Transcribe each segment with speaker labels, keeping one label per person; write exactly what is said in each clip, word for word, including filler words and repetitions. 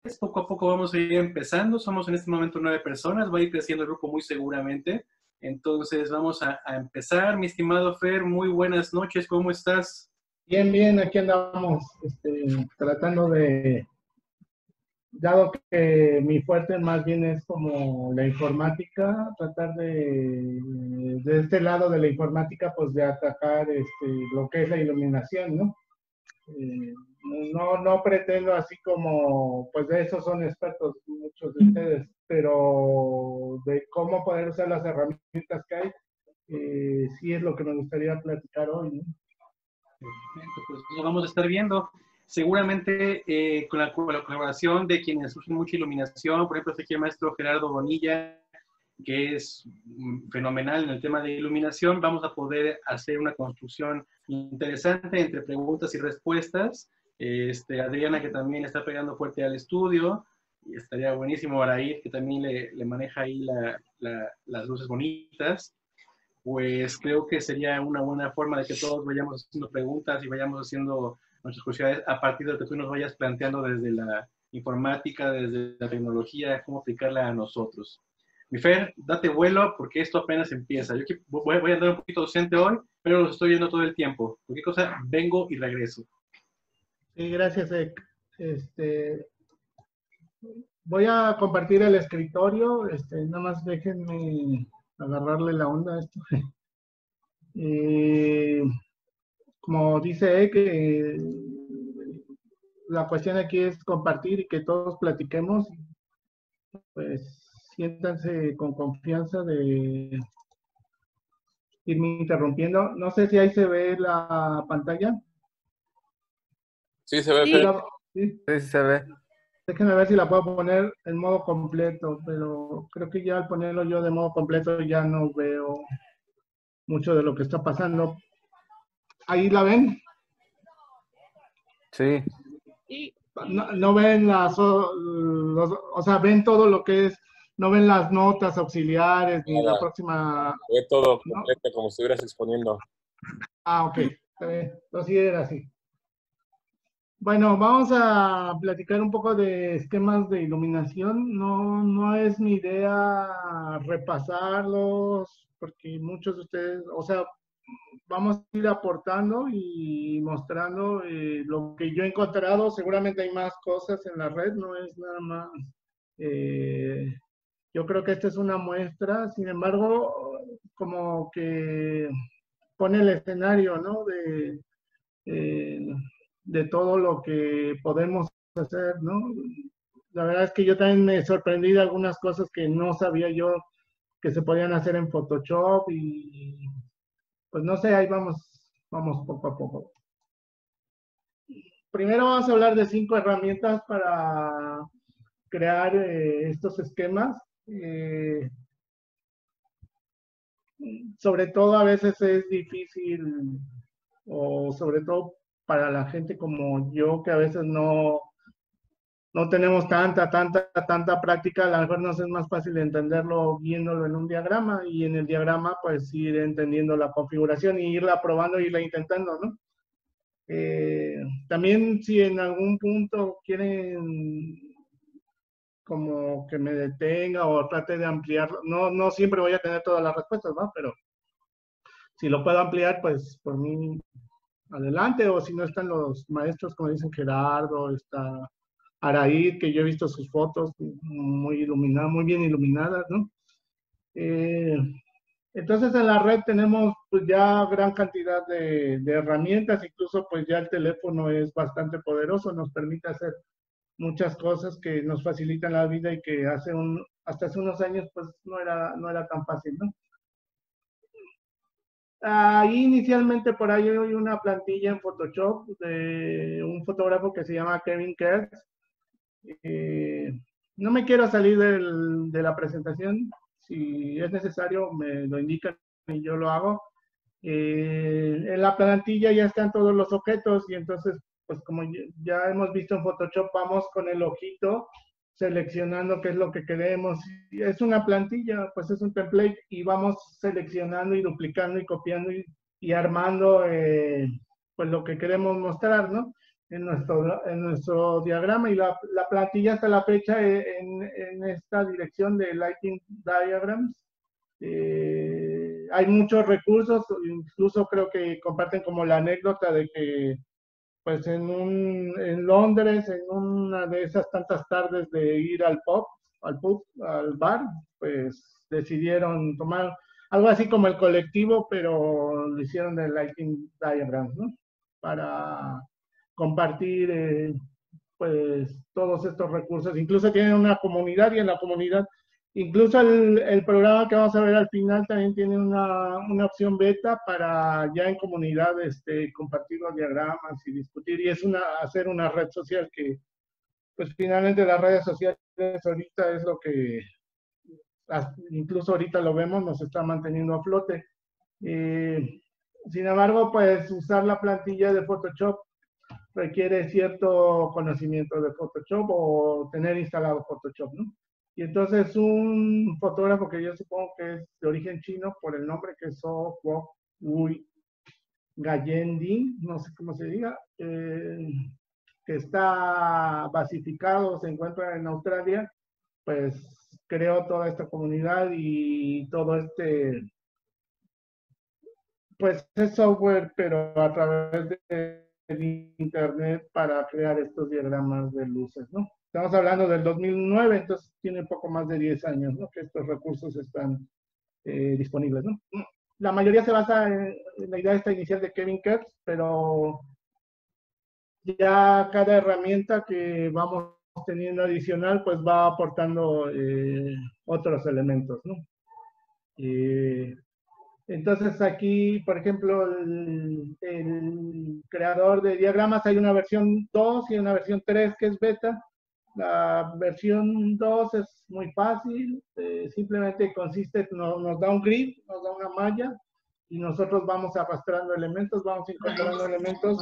Speaker 1: Poco a poco vamos a ir empezando. Somos en este momento nueve personas. Va a ir creciendo el grupo muy seguramente. Entonces vamos a, a empezar. Mi estimado Fer, muy buenas noches. ¿Cómo estás?
Speaker 2: Bien, bien. Aquí andamos este, tratando de, dado que mi fuerte más bien es como la informática, tratar de, de este lado de la informática, pues de atacar este, lo que es la iluminación, ¿no? Eh, no, no pretendo así como, pues de eso son expertos muchos de ustedes, pero de cómo poder usar las herramientas que hay, eh, sí es lo que me gustaría platicar hoy, ¿no?
Speaker 1: Perfecto, pues lo vamos a estar viendo. Seguramente eh, con, la, con la colaboración de quienes usan mucha iluminación, por ejemplo, este aquí el maestro Gerardo Bonilla, que es fenomenal en el tema de iluminación, vamos a poder hacer una construcción interesante entre preguntas y respuestas. Este, Adriana, que también está pegando fuerte al estudio, y estaría buenísimo Araid, que también le, le maneja ahí la, la, las luces bonitas. Pues creo que sería una buena forma de que todos vayamos haciendo preguntas y vayamos haciendo nuestras curiosidades a partir de lo que tú nos vayas planteando desde la informática, desde la tecnología, cómo aplicarla a nosotros. Mi Fer, date vuelo porque esto apenas empieza. Yo voy, voy a andar un poquito ausente hoy, pero los estoy viendo todo el tiempo. Cualquier cosa, vengo y regreso.
Speaker 2: Sí, gracias, Ek. Este, voy a compartir el escritorio. Este, nada más déjenme agarrarle la onda a esto. Eh, como dice Ek, eh, la cuestión aquí es compartir y que todos platiquemos. Pues siéntanse con confianza de irme interrumpiendo. No sé si ahí se ve la pantalla.
Speaker 3: Sí, se ve.
Speaker 2: Sí,
Speaker 3: ¿Sí?
Speaker 2: sí,
Speaker 3: Sí, se ve.
Speaker 2: Déjenme ver si la puedo poner en modo completo, pero creo que ya al ponerlo yo de modo completo ya no veo mucho de lo que está pasando. ¿Ahí la ven?
Speaker 3: Sí.
Speaker 2: No, no ven las, los, o sea, ven todo lo que es, no ven las notas auxiliares ni
Speaker 3: Nada.
Speaker 2: la próxima.
Speaker 3: Ve todo
Speaker 2: ¿no?
Speaker 3: completo, como si estuvieras exponiendo.
Speaker 2: Ah, ok. Entonces sí era así. Bueno, vamos a platicar un poco de esquemas de iluminación. No, no es mi idea repasarlos, porque muchos de ustedes, o sea, vamos a ir aportando y mostrando eh, lo que yo he encontrado. Seguramente hay más cosas en la red, no es nada más. Eh, yo creo que esta es una muestra, sin embargo, como que pone el escenario, ¿no? De, eh, de todo lo que podemos hacer, ¿no? La verdad es que yo también me sorprendí de algunas cosas que no sabía yo que se podían hacer en Photoshop y pues no sé, ahí vamos, vamos poco a poco. Primero vamos a hablar de cinco herramientas para crear eh, estos esquemas. Eh, sobre todo a veces es difícil, o sobre todo para la gente como yo, que a veces no, no tenemos tanta, tanta, tanta práctica, a lo mejor nos es más fácil entenderlo viéndolo en un diagrama, y en el diagrama pues ir entendiendo la configuración y irla probando e irla intentando, ¿no? Eh, también si en algún punto quieren como que me detenga o trate de ampliarlo, no, no siempre voy a tener todas las respuestas, ¿no? Pero si lo puedo ampliar, pues por mí adelante, o si no están los maestros, como dicen Gerardo, está Araid, que yo he visto sus fotos muy iluminadas, muy bien iluminadas, ¿no? Eh, entonces en la red tenemos pues ya gran cantidad de, de herramientas, incluso pues ya el teléfono es bastante poderoso, nos permite hacer muchas cosas que nos facilitan la vida y que hace un, hasta hace unos años pues no era, no era tan fácil, ¿no? Ahí inicialmente por ahí hay una plantilla en Photoshop de un fotógrafo que se llama Kevin Kerr. Eh, no me quiero salir del, de la presentación. Si es necesario, me lo indican y yo lo hago. Eh, en la plantilla ya están todos los objetos y entonces, pues como ya hemos visto en Photoshop, vamos con el ojito seleccionando qué es lo que queremos. Es una plantilla, pues es un template y vamos seleccionando y duplicando y copiando y, y armando eh, pues lo que queremos mostrar, ¿no? en nuestro, en nuestro diagrama, y la, la plantilla hasta la fecha en, en esta dirección de Lighting Diagrams. Eh, hay muchos recursos, incluso creo que comparten como la anécdota de que pues en, un, en Londres, en una de esas tantas tardes de ir al pub, al pub, al bar, pues decidieron tomar algo así como el colectivo, pero lo hicieron de Lighting Diagrams, ¿no? Para compartir eh, pues todos estos recursos. Incluso tienen una comunidad, y en la comunidad, incluso el, el programa que vamos a ver al final también tiene una, una opción beta para ya en comunidad este, compartir los diagramas y discutir, y es una, hacer una red social que pues finalmente las redes sociales ahorita es lo que incluso ahorita lo vemos, nos está manteniendo a flote. Eh, sin embargo, pues usar la plantilla de Photoshop requiere cierto conocimiento de Photoshop o tener instalado Photoshop, ¿no? Y entonces un fotógrafo que yo supongo que es de origen chino por el nombre, que es So Kwok Ui Gayendi, no sé cómo se diga, eh, que está basificado, se encuentra en Australia, pues creó toda esta comunidad y todo este, pues es software, pero a través de internet para crear estos diagramas de luces, ¿no? Estamos hablando del dos mil nueve, entonces tiene poco más de diez años, ¿no? Que estos recursos están eh, disponibles, ¿no? La mayoría se basa en, en la idea esta inicial de Kevin Kurtz, pero ya cada herramienta que vamos teniendo adicional, pues va aportando eh, otros elementos, ¿no? Eh, Entonces aquí, por ejemplo, el, el, creador de diagramas, hay una versión dos y una versión tres que es beta. La versión dos es muy fácil, eh, simplemente consiste, no, nos da un grid, nos da una malla, y nosotros vamos arrastrando elementos, vamos incorporando elementos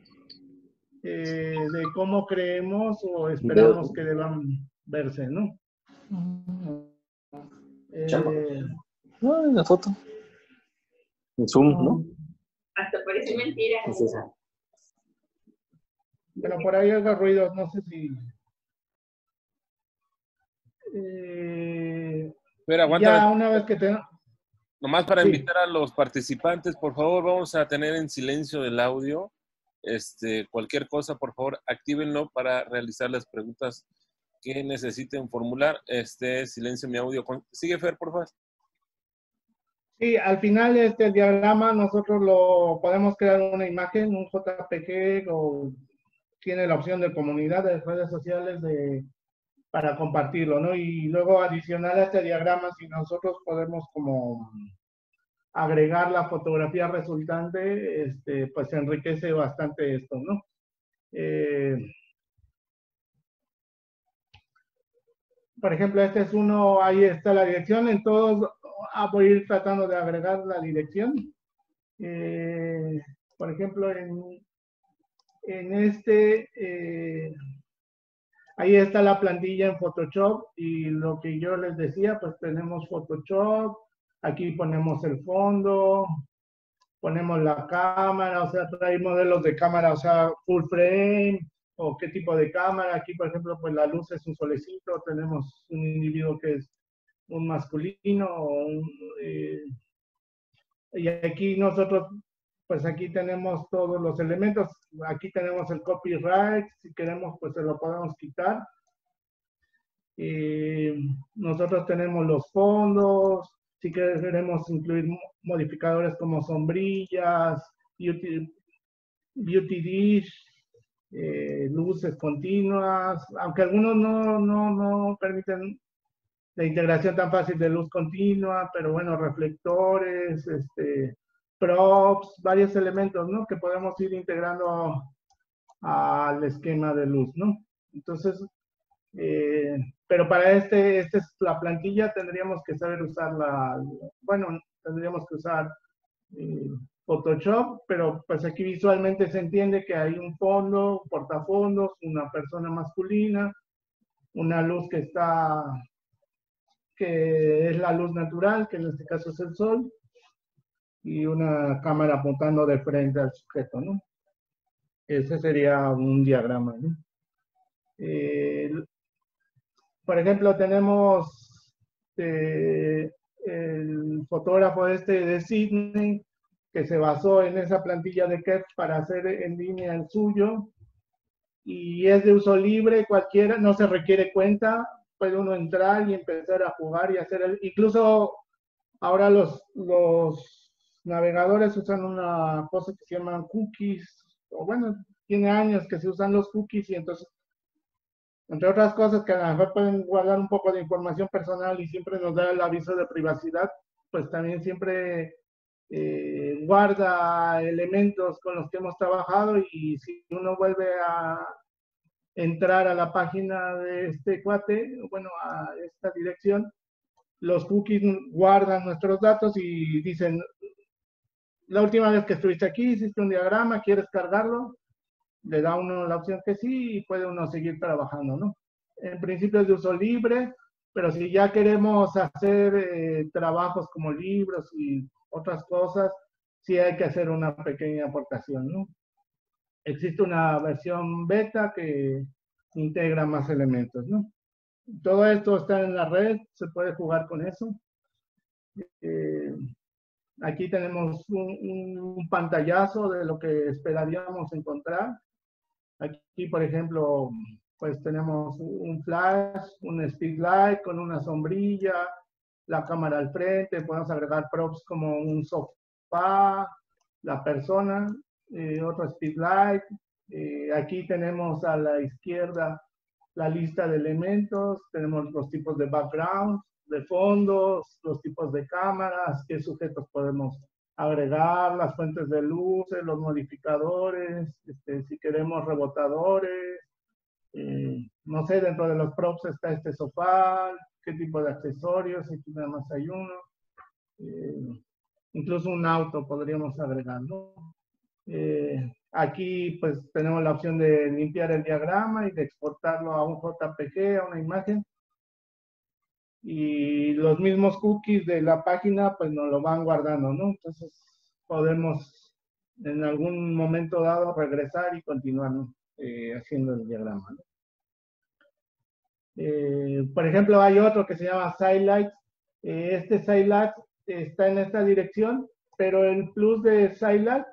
Speaker 2: eh, de cómo creemos o esperamos que deban verse, ¿no? Eh,
Speaker 3: no, en la foto. En Zoom, ¿no?
Speaker 4: Hasta parece mentira.
Speaker 3: Es esa.
Speaker 2: Pero por ahí haga ruidos, no sé si... Eh,
Speaker 5: Pero
Speaker 2: ya
Speaker 5: aguántame.
Speaker 2: una vez que tenga...
Speaker 5: Nomás para
Speaker 2: Sí.
Speaker 5: invitar a los participantes, por favor, vamos a tener en silencio el audio. Este, cualquier cosa, por favor, actívenlo para realizar las preguntas que necesiten formular. Este, silencio mi audio. Sigue, Fer, por favor.
Speaker 2: Sí, al final este diagrama nosotros lo podemos crear una imagen, un J P G, o tiene la opción de comunidad de redes sociales de, para compartirlo, ¿no? Y luego adicional a este diagrama, si nosotros podemos como agregar la fotografía resultante, este, pues enriquece bastante esto, ¿no? Eh, por ejemplo, este es uno, ahí está la dirección, en todos ah, voy a ir tratando de agregar la dirección. Eh, por ejemplo, en, en este, eh, ahí está la plantilla en Photoshop, y lo que yo les decía, pues tenemos Photoshop, aquí ponemos el fondo, ponemos la cámara, o sea, trae modelos de cámara, o sea, full frame, o qué tipo de cámara. Aquí, por ejemplo, pues la luz es un solecito, tenemos un individuo que es un masculino, o un, eh, y aquí nosotros, pues aquí tenemos todos los elementos. Aquí tenemos el copyright, si queremos, pues se lo podemos quitar. Eh, nosotros tenemos los fondos, si queremos incluir modificadores como sombrillas, beauty, beauty dish, eh, luces continuas, aunque algunos no, no, no permiten la integración tan fácil de luz continua, pero bueno, reflectores, este, props, varios elementos, ¿no? Que podemos ir integrando al esquema de luz, ¿no? Entonces, eh, pero para este, esta es la plantilla, tendríamos que saber usar la, bueno, tendríamos que usar eh, Photoshop, pero pues aquí visualmente se entiende que hay un fondo, un portafondos, una persona masculina, una luz que está, que es la luz natural, que en este caso es el sol, y una cámara apuntando de frente al sujeto, ¿no? ese sería un diagrama, ¿no? Eh, por ejemplo, tenemos eh, el fotógrafo este de Sydney, que se basó en esa plantilla de Kev para hacer en línea el suyo, y es de uso libre, cualquiera, no se requiere cuenta, puede uno entrar y empezar a jugar y hacer el, incluso ahora los, los navegadores usan una cosa que se llaman cookies, o bueno, tiene años que se usan los cookies, y entonces, entre otras cosas que a lo mejor pueden guardar un poco de información personal y siempre nos da el aviso de privacidad, pues también siempre eh, guarda elementos con los que hemos trabajado, y si uno vuelve a entrar a la página de este cuate, bueno, a esta dirección, los cookies guardan nuestros datos y dicen, la última vez que estuviste aquí hiciste un diagrama, ¿quieres cargarlo? Le da uno la opción que sí y puede uno seguir trabajando, ¿no? En principio es de uso libre, pero si ya queremos hacer eh, trabajos como libros y otras cosas, sí hay que hacer una pequeña aportación, ¿no? Existe una versión beta que integra más elementos, ¿no? Todo esto está en la red, se puede jugar con eso. Eh, aquí tenemos un, un pantallazo de lo que esperaríamos encontrar. Aquí, por ejemplo, pues tenemos un flash, un speedlight con una sombrilla, la cámara al frente, podemos agregar props como un sofá, la persona, eh, otro speedlight. Eh, aquí tenemos a la izquierda la lista de elementos, tenemos los tipos de background, de fondos, los tipos de cámaras, qué sujetos podemos agregar, las fuentes de luces, los modificadores, este, si queremos rebotadores, eh, no sé, dentro de los props está este sofá, qué tipo de accesorios, aquí nada más hay uno, eh, incluso un auto podríamos agregar, ¿no? Eh, aquí pues tenemos la opción de limpiar el diagrama y de exportarlo a un J P G, a una imagen. Y los mismos cookies de la página pues nos lo van guardando, ¿no? Entonces podemos en algún momento dado regresar y continuar, ¿no? eh, haciendo el diagrama, ¿no? Eh, por ejemplo, hay otro que se llama Sidelights. Eh, este Sidelights está en esta dirección, pero el plus de Sidelights,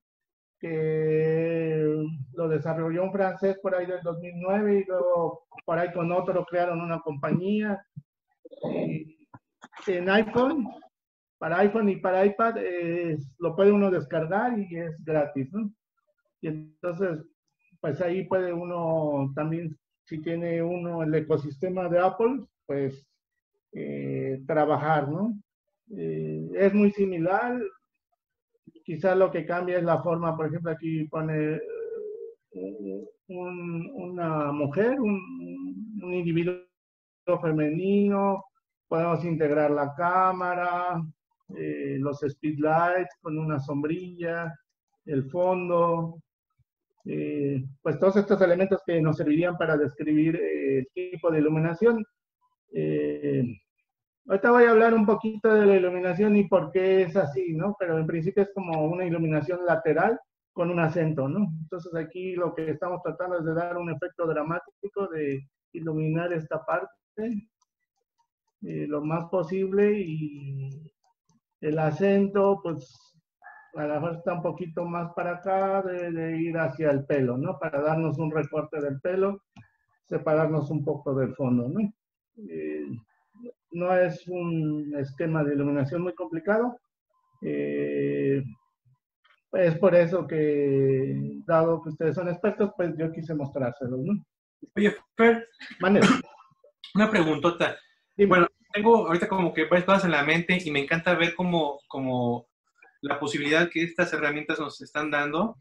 Speaker 2: que lo desarrolló un francés por ahí del dos mil nueve y luego por ahí con otro crearon una compañía. Eh, en iPhone, para iPhone y para iPad, eh, lo puede uno descargar y es gratis, ¿no? Y entonces, pues ahí puede uno también, si tiene uno el ecosistema de Apple, pues eh, trabajar, ¿no? Eh, es muy similar. Quizás lo que cambia es la forma, por ejemplo, aquí pone un, un, una mujer, un, un individuo femenino, podemos integrar la cámara, eh, los speedlights con una sombrilla, el fondo, eh, pues todos estos elementos que nos servirían para describir eh, el tipo de iluminación. Eh, Ahorita voy a hablar un poquito de la iluminación y por qué es así, ¿no? Pero en principio es como una iluminación lateral con un acento, ¿no? Entonces aquí lo que estamos tratando es de dar un efecto dramático, de iluminar esta parte eh, lo más posible, y el acento, pues a lo mejor está un poquito más para acá, de, de ir hacia el pelo, ¿no? Para darnos un recorte del pelo, separarnos un poco del fondo, ¿no? Eh, No es un esquema de iluminación muy complicado. Eh, es por eso que, dado que ustedes son expertos, pues yo quise mostrárselos, ¿no?
Speaker 1: Oye, Fer,
Speaker 2: Mande.
Speaker 1: una preguntota.
Speaker 2: Dime.
Speaker 1: Bueno, tengo ahorita como que varias cosas en la mente y me encanta ver como, como la posibilidad que estas herramientas nos están dando.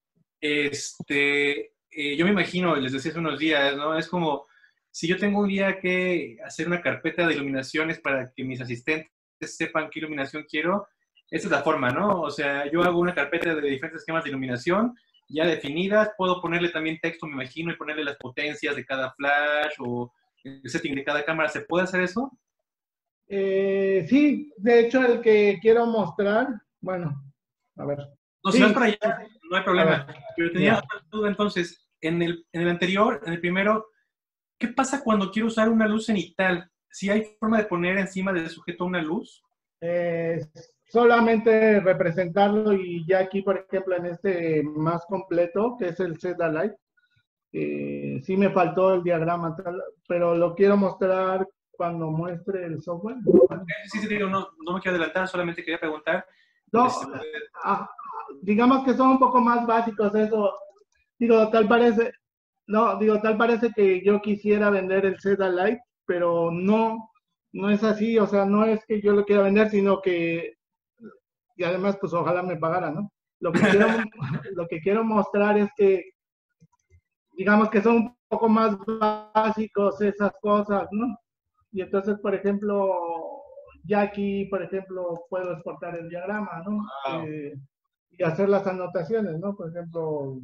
Speaker 1: Este, eh, yo me imagino, les decía hace unos días, ¿no? Es como, si yo tengo un día que hacer una carpeta de iluminaciones para que mis asistentes sepan qué iluminación quiero, esa es la forma, ¿no? O sea, yo hago una carpeta de diferentes esquemas de iluminación ya definidas, puedo ponerle también texto, me imagino, y ponerle las potencias de cada flash o el setting de cada cámara. ¿Se puede hacer eso?
Speaker 2: Eh, sí, de hecho el que quiero mostrar, bueno, a ver.
Speaker 1: No,
Speaker 2: sí.
Speaker 1: si vas para allá, no hay problema. Pero tenía
Speaker 2: Ya.
Speaker 1: otra duda entonces. En el, en el anterior, en el primero, ¿qué pasa cuando quiero usar una luz cenital? ¿Si hay forma de poner encima del sujeto una luz?
Speaker 2: Eh, solamente representarlo y ya aquí, por ejemplo, en este más completo, que es el Z-Light, eh, sí me faltó el diagrama, tal, pero lo quiero mostrar cuando muestre el software.
Speaker 1: Sí, sí, digo, no, no me quiero adelantar, solamente quería preguntar.
Speaker 2: No,
Speaker 1: Si se puede-
Speaker 2: ah, digamos que son un poco más básicos eso. Digo, tal parece, no, digo, tal parece que yo quisiera vender el Z-Light, pero no, no es así, o sea, no es que yo lo quiera vender, sino que, y además, pues ojalá me pagara, ¿no? Lo que quiero, lo que quiero mostrar es que, digamos que son un poco más básicos esas cosas, ¿no? Y entonces, por ejemplo, ya aquí, por ejemplo, puedo exportar el diagrama, ¿no?
Speaker 1: Wow.
Speaker 2: Eh, y hacer las anotaciones, ¿no? Por ejemplo,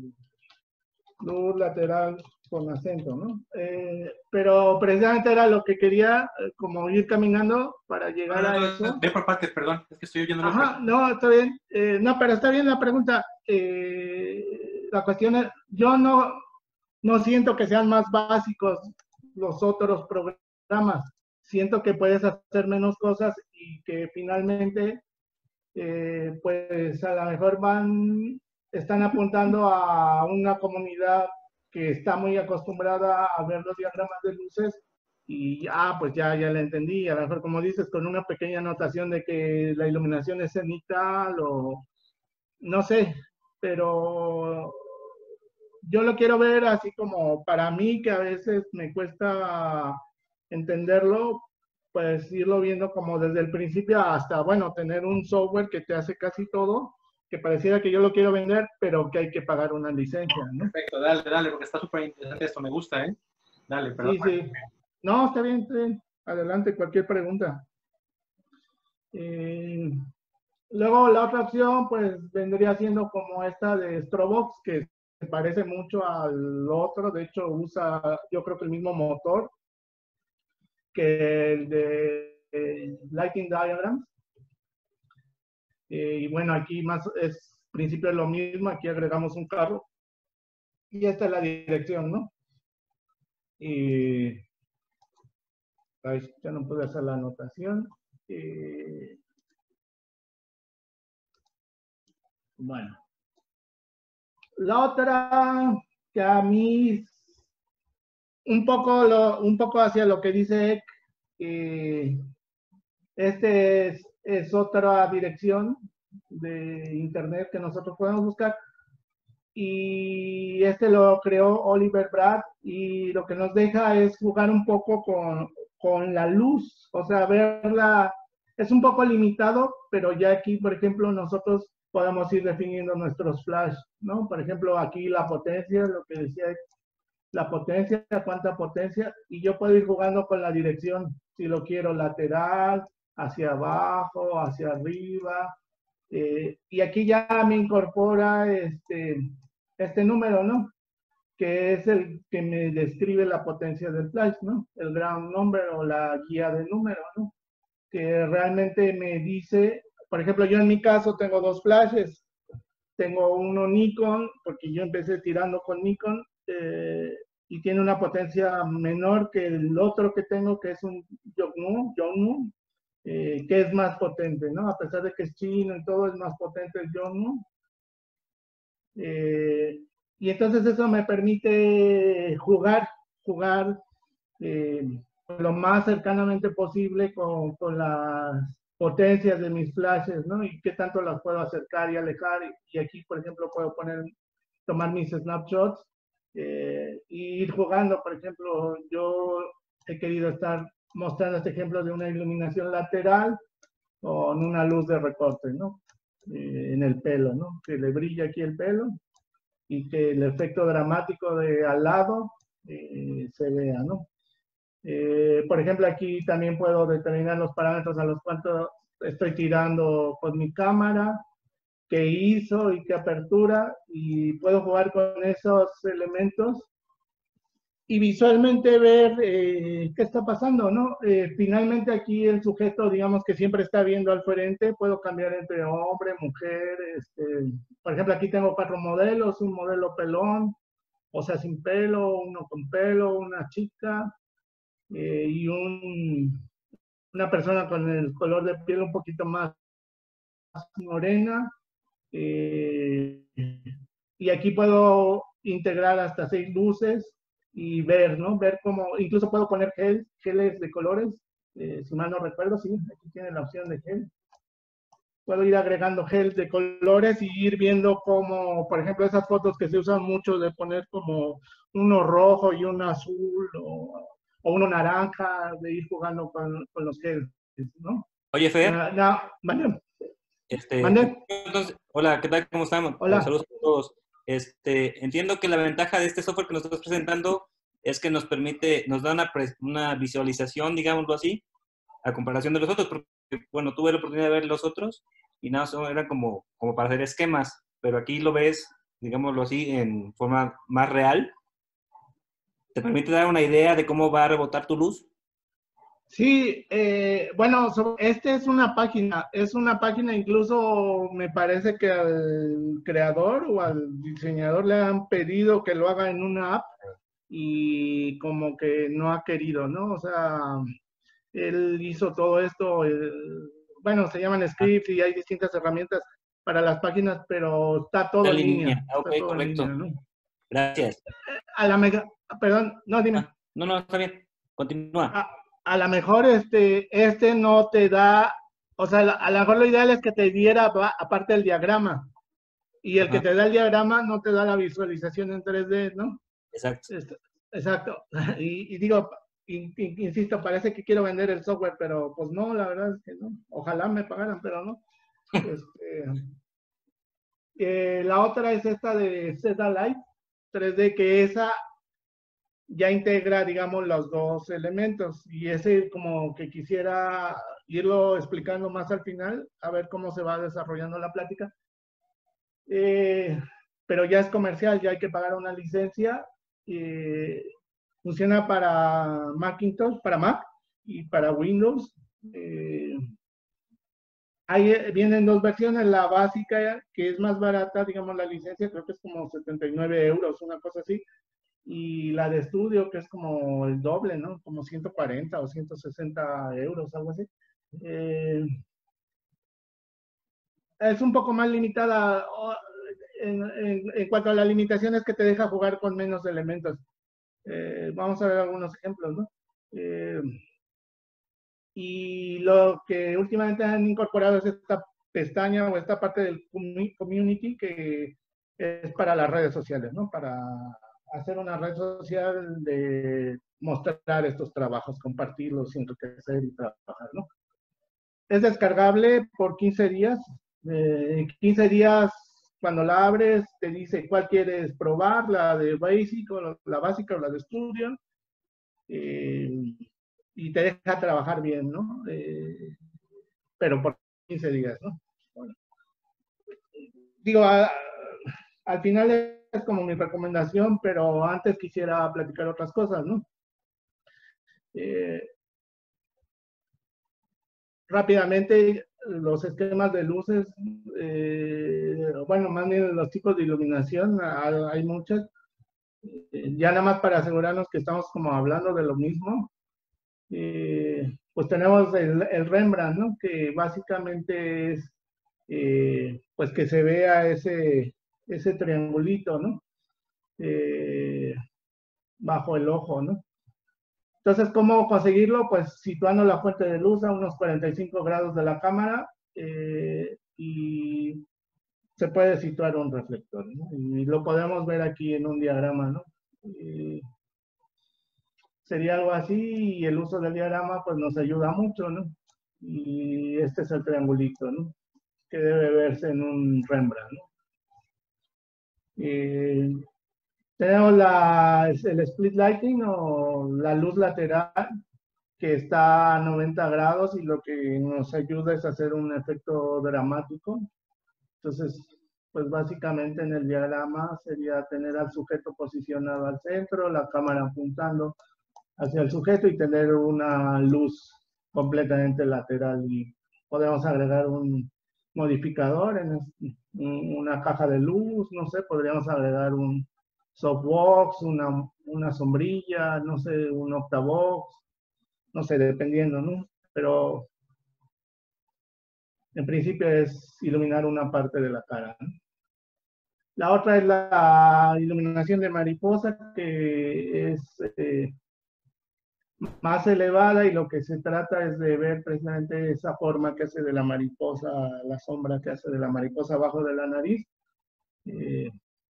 Speaker 2: luz lateral con acento, ¿no? Eh, pero precisamente era lo que quería, eh, como ir caminando para llegar
Speaker 1: No, no,
Speaker 2: a
Speaker 1: no,
Speaker 2: eso.
Speaker 1: ve por partes, perdón, es que estoy oyendo.
Speaker 2: Ajá, no, está bien. Eh, no, pero está bien la pregunta. Eh, la cuestión es, yo no, no siento que sean más básicos los otros programas. Siento que puedes hacer menos cosas y que finalmente, eh, pues a lo mejor van, están apuntando a una comunidad que está muy acostumbrada a ver los diagramas de luces y ah, pues ya, ya la entendí. A lo mejor, como dices, con una pequeña anotación de que la iluminación es cenital o no sé, pero yo lo quiero ver así como para mí, que a veces me cuesta entenderlo, pues irlo viendo como desde el principio hasta, bueno, tener un software que te hace casi todo, que pareciera que yo lo quiero vender, pero que hay que pagar una licencia, ¿no?
Speaker 1: Perfecto, dale, dale, porque está súper interesante esto, me gusta, ¿eh? Dale, perdón.
Speaker 2: Sí, sí. No, está bien, está bien. Adelante, cualquier pregunta. Eh, luego la otra opción, pues vendría siendo como esta de Strobox, que se parece mucho al otro, de hecho usa, yo creo que el mismo motor que el de eh, Lighting Diagrams. Eh, y bueno, aquí más es principio es lo mismo, aquí agregamos un carro y esta es la dirección, ¿no? Y ay, ya no pude hacer la anotación. Eh, bueno, la otra que a mí un poco, lo, un poco hacia lo que dice Ek, eh, este es, es otra dirección de internet que nosotros podemos buscar. Y este lo creó Oliver Brad y lo que nos deja es jugar un poco con, con la luz, o sea, verla, es un poco limitado, pero ya aquí, por ejemplo, nosotros podemos ir definiendo nuestros flash, ¿no? Por ejemplo, aquí la potencia, lo que decía, la potencia, cuánta potencia, y yo puedo ir jugando con la dirección, si lo quiero lateral, hacia abajo, hacia arriba, eh, y aquí ya me incorpora este, este número, ¿no? Que es el que me describe la potencia del flash, ¿no? El ground number o la guía de número, ¿no? Que realmente me dice, por ejemplo, yo en mi caso tengo dos flashes. Tengo uno Nikon, porque yo empecé tirando con Nikon, eh, y tiene una potencia menor que el otro que tengo, que es un Yongnuo, Yongnuo eh, que es más potente, ¿no? A pesar de que es chino y todo, es más potente el Yongnuo. Eh, y entonces eso me permite jugar, jugar eh, lo más cercanamente posible con, con las potencias de mis flashes, ¿no? Y qué tanto las puedo acercar y alejar. Y, y aquí, por ejemplo, puedo poner, tomar mis snapshots eh, y ir jugando. Por ejemplo, yo he querido estar mostrando este ejemplo de una iluminación lateral con una luz de recorte, ¿no? Eh, en el pelo, ¿no? Que le brilla aquí el pelo y que el efecto dramático de al lado eh, se vea, ¿no? Eh, por ejemplo, aquí también puedo determinar los parámetros a los cuantos estoy tirando con mi cámara, qué ISO y qué apertura, y puedo jugar con esos elementos y visualmente ver eh, qué está pasando, ¿no? Eh, finalmente aquí el sujeto, digamos que siempre está viendo al frente, puedo cambiar entre hombre, mujer, este, por ejemplo, aquí tengo cuatro modelos, un modelo pelón, o sea, sin pelo, uno con pelo, una chica, eh, y un, una persona con el color de piel un poquito más morena, eh, y aquí puedo integrar hasta seis luces, y ver, ¿no? Ver cómo, incluso puedo poner gel, geles de colores, eh, si mal no recuerdo, sí, aquí tiene la opción de gel. Puedo ir agregando gel de colores y ir viendo cómo, por ejemplo, esas fotos que se usan mucho de poner como uno rojo y uno azul o, o uno naranja, de ir jugando con, con los geles, ¿no?
Speaker 6: Oye, Fer,
Speaker 2: Uh, no, ¿mande?
Speaker 6: este,
Speaker 2: ¿Mande?
Speaker 6: entonces, hola, ¿qué tal? ¿Cómo estamos?
Speaker 2: Hola.
Speaker 6: Saludos a todos. Este, entiendo que la ventaja de este software que nos estás presentando es que nos permite, nos da una, una visualización, digámoslo así, a comparación de los otros, porque, bueno, tuve la oportunidad de ver los otros y nada, no, eran como, como para hacer esquemas, pero aquí lo ves, digámoslo así, en forma más real. ¿Te permite dar una idea de cómo va a rebotar tu luz?
Speaker 2: Sí, eh, bueno, so, este es una página, es una página, incluso me parece que al creador o al diseñador le han pedido que lo haga en una app y como que no ha querido, ¿no? O sea, él hizo todo esto, eh, bueno, se llaman scripts y hay distintas herramientas para las páginas, pero está todo
Speaker 6: Está
Speaker 2: en
Speaker 6: en
Speaker 2: línea.
Speaker 6: línea. Ah, ok,
Speaker 2: Está todo
Speaker 6: correcto.
Speaker 2: en línea, ¿no?
Speaker 6: Gracias.
Speaker 2: A la mega, perdón, no, dime.
Speaker 6: Ah, no, no, está bien. Continúa.
Speaker 2: A, a lo mejor este, este no te da, o sea, a lo mejor lo ideal es que te diera aparte el diagrama. Y el Ajá. que te da el diagrama no te da la visualización en tres D, ¿no?
Speaker 6: Exacto.
Speaker 2: Exacto. Y, y digo, in, in, insisto, parece que quiero vender el software, pero pues no, la verdad es que no. Ojalá me pagaran, pero no. este, eh, la otra es esta de Z-Lite tres D, que esa ya integra, digamos, los dos elementos. Y ese como que quisiera irlo explicando más al final, a ver cómo se va desarrollando la plática. Eh, pero ya es comercial, ya hay que pagar una licencia. Eh, funciona para Macintosh, para Mac y para Windows. Eh, ahí vienen dos versiones, la básica, que es más barata, digamos, la licencia, creo que es como setenta y nueve euros, una cosa así. Y la de estudio, que es como el doble, ¿no? Como ciento cuarenta o ciento sesenta euros, algo así. Eh, es un poco más limitada en, en, en cuanto a las limitaciones que te deja jugar con menos elementos. Eh, vamos a ver algunos ejemplos, ¿no? Eh, y lo que últimamente han incorporado es esta pestaña o esta parte del community que es para las redes sociales, ¿no? Para hacer una red social de mostrar estos trabajos, compartirlos, enriquecer y trabajar, ¿no? Es descargable por quince días. Eh, quince días, cuando la abres, te dice cuál quieres probar, la de Basic, o la básica o la de Studio, eh, y te deja trabajar bien, ¿no? Eh, pero por quince días, ¿no? Bueno, digo, a, al final es como mi recomendación, pero antes quisiera platicar otras cosas, ¿no? Eh, rápidamente, los esquemas de luces, eh, bueno, más bien los tipos de iluminación, hay muchas. Eh, ya nada más para asegurarnos que estamos como hablando de lo mismo. Eh, pues tenemos el, el Rembrandt, ¿no? Que básicamente es, eh, pues que se vea ese, ese triangulito, ¿no? Eh, bajo el ojo, ¿no? Entonces, ¿cómo conseguirlo? Pues situando la fuente de luz a unos cuarenta y cinco grados de la cámara eh, y se puede situar un reflector, ¿no? Y lo podemos ver aquí en un diagrama, ¿no? Eh, sería algo así y el uso del diagrama pues nos ayuda mucho, ¿no? Y este es el triangulito, ¿no? Que debe verse en un Rembrandt, ¿no? Eh, tenemos la, el split lighting o la luz lateral que está a noventa grados y lo que nos ayuda es hacer un efecto dramático. Entonces, pues básicamente en el diagrama sería tener al sujeto posicionado al centro, la cámara apuntando hacia el sujeto y tener una luz completamente lateral. Y podemos agregar un modificador, en una caja de luz, no sé, podríamos agregar un softbox, una, una sombrilla, no sé, un octavox, no sé, dependiendo, ¿no? Pero en principio es iluminar una parte de la cara, ¿no? La otra es la iluminación de mariposa, que es eh, más elevada, y lo que se trata es de ver precisamente esa forma que hace de la mariposa, la sombra que hace de la mariposa abajo de la nariz. Eh,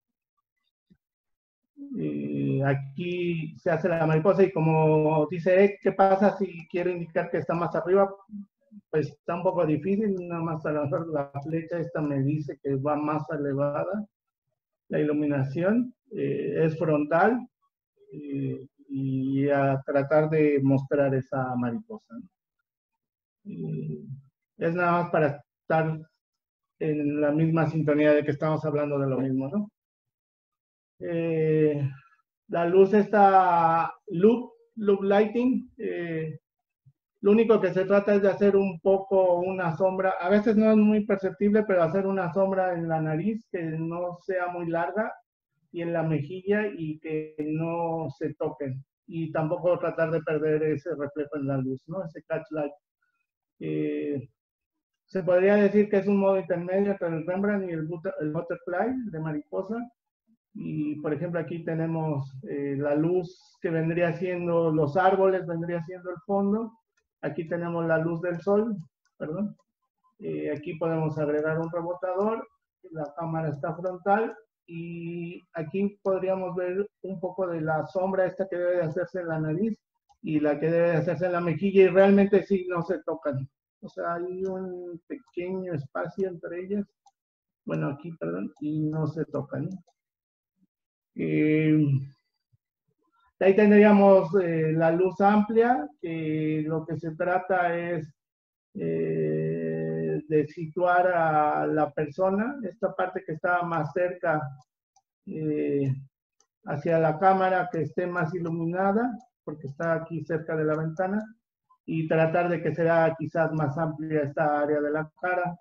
Speaker 2: eh, aquí se hace la mariposa y como dice, eh, ¿qué pasa si quiero indicar que está más arriba? Pues está un poco difícil, nada más a lo mejor la flecha esta me dice que va más elevada. La iluminación eh, es frontal eh, y a tratar de mostrar esa mariposa, ¿no? Eh, es nada más para estar en la misma sintonía de que estamos hablando de lo mismo, ¿no? Eh, la luz está loop, loop lighting. Eh, lo único que se trata es de hacer un poco una sombra, a veces no es muy perceptible, pero hacer una sombra en la nariz que no sea muy larga y en la mejilla y que no se toquen. Y tampoco tratar de perder ese reflejo en la luz, ¿no? Ese catch light. Eh, se podría decir que es un modo intermedio entre el Rembrandt y el, butter, el butterfly de mariposa. Y por ejemplo aquí tenemos eh, la luz que vendría siendo los árboles, vendría siendo el fondo. Aquí tenemos la luz del sol, perdón. Eh, aquí podemos agregar un rebotador, la cámara está frontal y aquí podríamos ver un poco de la sombra esta que debe de hacerse en la nariz y la que debe de hacerse en la mejilla, y realmente sí no se tocan. O sea, hay un pequeño espacio entre ellas, bueno aquí, perdón, y no se tocan, ¿no? Eh, ahí tendríamos eh, la luz amplia, que lo que se trata es eh, de situar a la persona, esta parte que está más cerca eh, hacia la cámara, que esté más iluminada, porque está aquí cerca de la ventana, y tratar de que sea quizás más amplia esta área de la cara.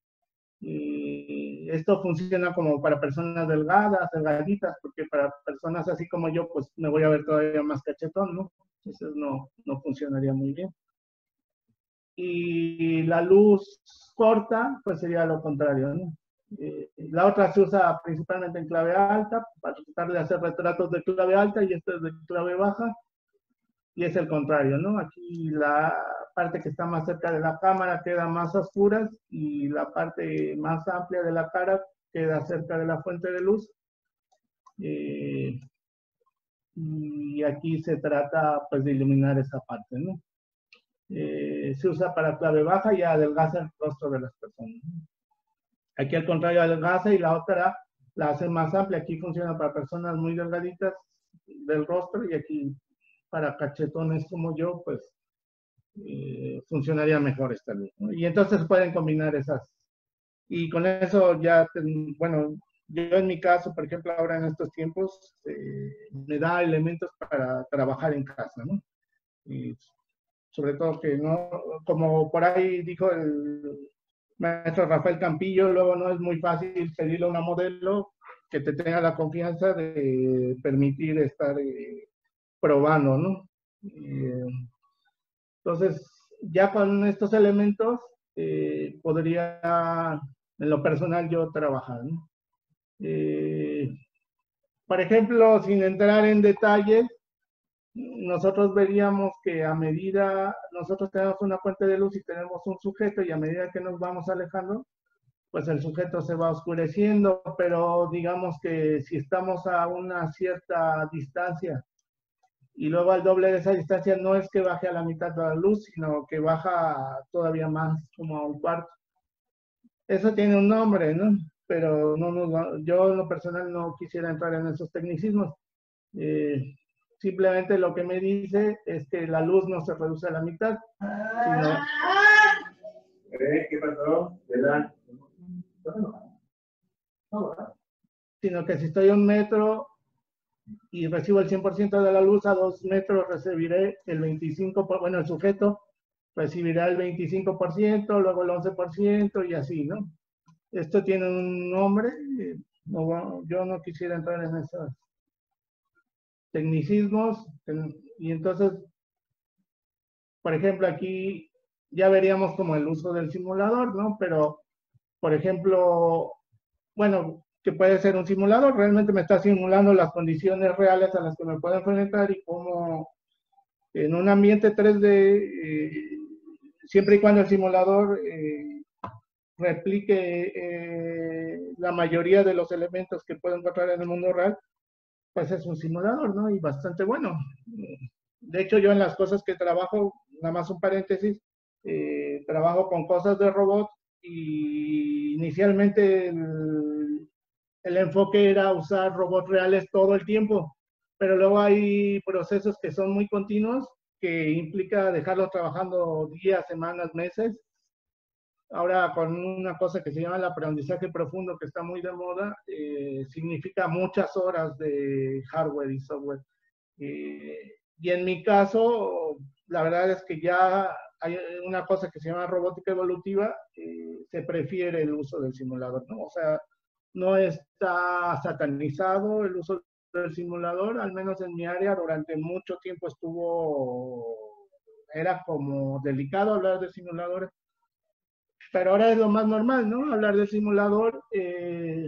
Speaker 2: Y esto funciona como para personas delgadas, delgaditas, porque para personas así como yo, pues me voy a ver todavía más cachetón, ¿no? Entonces no, no funcionaría muy bien. Y la luz corta, pues sería lo contrario, ¿no? Eh, la otra se usa principalmente en clave alta, para tratar de hacer retratos de clave alta, y esto es de clave baja, y es el contrario, ¿no? Aquí la parte que está más cerca de la cámara queda más oscuras y la parte más amplia de la cara queda cerca de la fuente de luz. Eh, y aquí se trata pues de iluminar esa parte, ¿no? Eh, se usa para clave baja y adelgaza el rostro de las personas. Aquí al contrario adelgaza y la otra la hace más amplia. Aquí funciona para personas muy delgaditas del rostro y aquí para cachetones como yo, pues eh, funcionaría mejor esta luz, ¿no? Y entonces pueden combinar esas. Y con eso ya, bueno, yo en mi caso, por ejemplo, ahora en estos tiempos, eh, me da elementos para trabajar en casa, ¿no? Y sobre todo que no, como por ahí dijo el maestro Rafael Campillo, luego no es muy fácil pedirle a una modelo que te tenga la confianza de permitir estar eh, probando, ¿no? Eh, entonces, ya con estos elementos, eh, podría, en lo personal, yo trabajar, ¿no? Eh, por ejemplo, sin entrar en detalles, nosotros veríamos que a medida, nosotros tenemos una fuente de luz y tenemos un sujeto, y a medida que nos vamos alejando, pues el sujeto se va oscureciendo, pero digamos que si estamos a una cierta distancia y luego al doble de esa distancia, no es que baje a la mitad de la luz, sino que baja todavía más, como a un cuarto. Eso tiene un nombre, ¿no? Pero no, no, yo en lo personal no quisiera entrar en esos tecnicismos. Eh, simplemente lo que me dice es que la luz no se reduce a la mitad, sino... ¿Eh? ¿Qué pasó? ¿Verdad? sino que si estoy a un metro y recibo el cien por ciento de la luz, a dos metros recibiré el veinticinco por ciento, bueno, el sujeto recibirá el veinticinco por ciento, luego el once por ciento y así, ¿no? Esto tiene un nombre, eh, no, yo no quisiera entrar en esos tecnicismos, y entonces, por ejemplo, aquí ya veríamos como el uso del simulador, ¿no? Pero, por ejemplo, bueno, que puede ser un simulador, realmente me está simulando las condiciones reales a las que me puedo enfrentar y cómo en un ambiente tres D, eh, siempre y cuando el simulador eh, replique eh, la mayoría de los elementos que puedo encontrar en el mundo real, pues es un simulador, ¿no? Y bastante bueno. De hecho, yo en las cosas que trabajo, nada más un paréntesis, eh, trabajo con cosas de robot y inicialmente el, el enfoque era usar robots reales todo el tiempo, pero luego hay procesos que son muy continuos, que implica dejarlos trabajando días, semanas, meses. Ahora con una cosa que se llama el aprendizaje profundo, que está muy de moda, eh, significa muchas horas de hardware y software. Eh, y en mi caso, la verdad es que ya hay una cosa que se llama robótica evolutiva, eh, se prefiere el uso del simulador, ¿no? O sea, no está satanizado el uso del simulador, al menos en mi área durante mucho tiempo estuvo, era como delicado hablar de simuladores, pero ahora es lo más normal, ¿no? Hablar de simulador eh,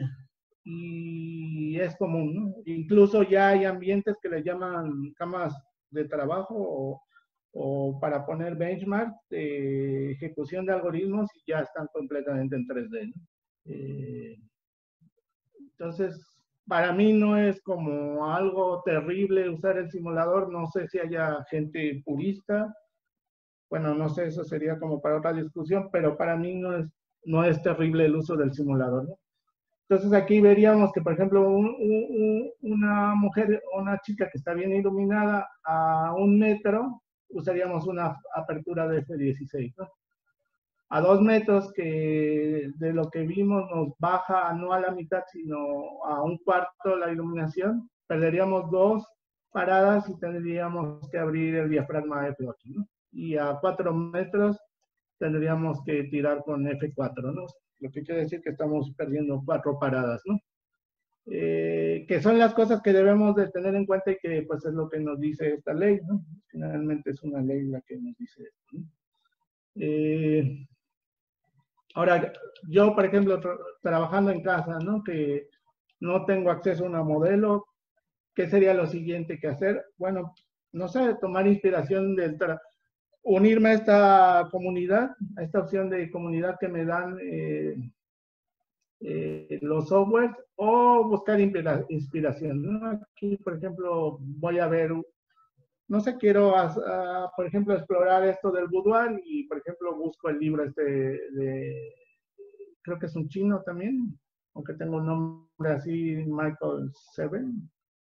Speaker 2: y es común, ¿no? Incluso ya hay ambientes que le llaman camas de trabajo o, o para poner benchmark de ejecución de algoritmos y ya están completamente en tres D, ¿no? Eh, entonces, para mí no es como algo terrible usar el simulador, no sé si haya gente purista, bueno, no sé, eso sería como para otra discusión, pero para mí no es, no es terrible el uso del simulador, ¿no? Entonces aquí veríamos que, por ejemplo, un, un, una mujer o una chica que está bien iluminada a un metro, usaríamos una apertura de F dieciséis, ¿no? A dos metros, que de lo que vimos nos baja no a la mitad, sino a un cuarto la iluminación, perderíamos dos paradas y tendríamos que abrir el diafragma F ocho, ¿no? Y a cuatro metros tendríamos que tirar con F cuatro, ¿no? Lo que quiere decir que estamos perdiendo cuatro paradas, ¿no? Eh, que son las cosas que debemos de tener en cuenta y que pues es lo que nos dice esta ley, ¿no? Finalmente es una ley la que nos dice esto, ¿no? Eh, ahora, yo, por ejemplo, tra trabajando en casa, ¿no? Que no tengo acceso a una modelo, ¿qué sería lo siguiente que hacer? Bueno, no sé, tomar inspiración del trabajo, unirme a esta comunidad, a esta opción de comunidad que me dan eh, eh, los softwares, o buscar inspira inspiración, ¿no? Aquí, por ejemplo, voy a ver, no sé, quiero, a, a, por ejemplo, explorar esto del boudoir y, por ejemplo, busco el libro este de, creo que es un chino también, aunque tengo un nombre así, Michael Seven,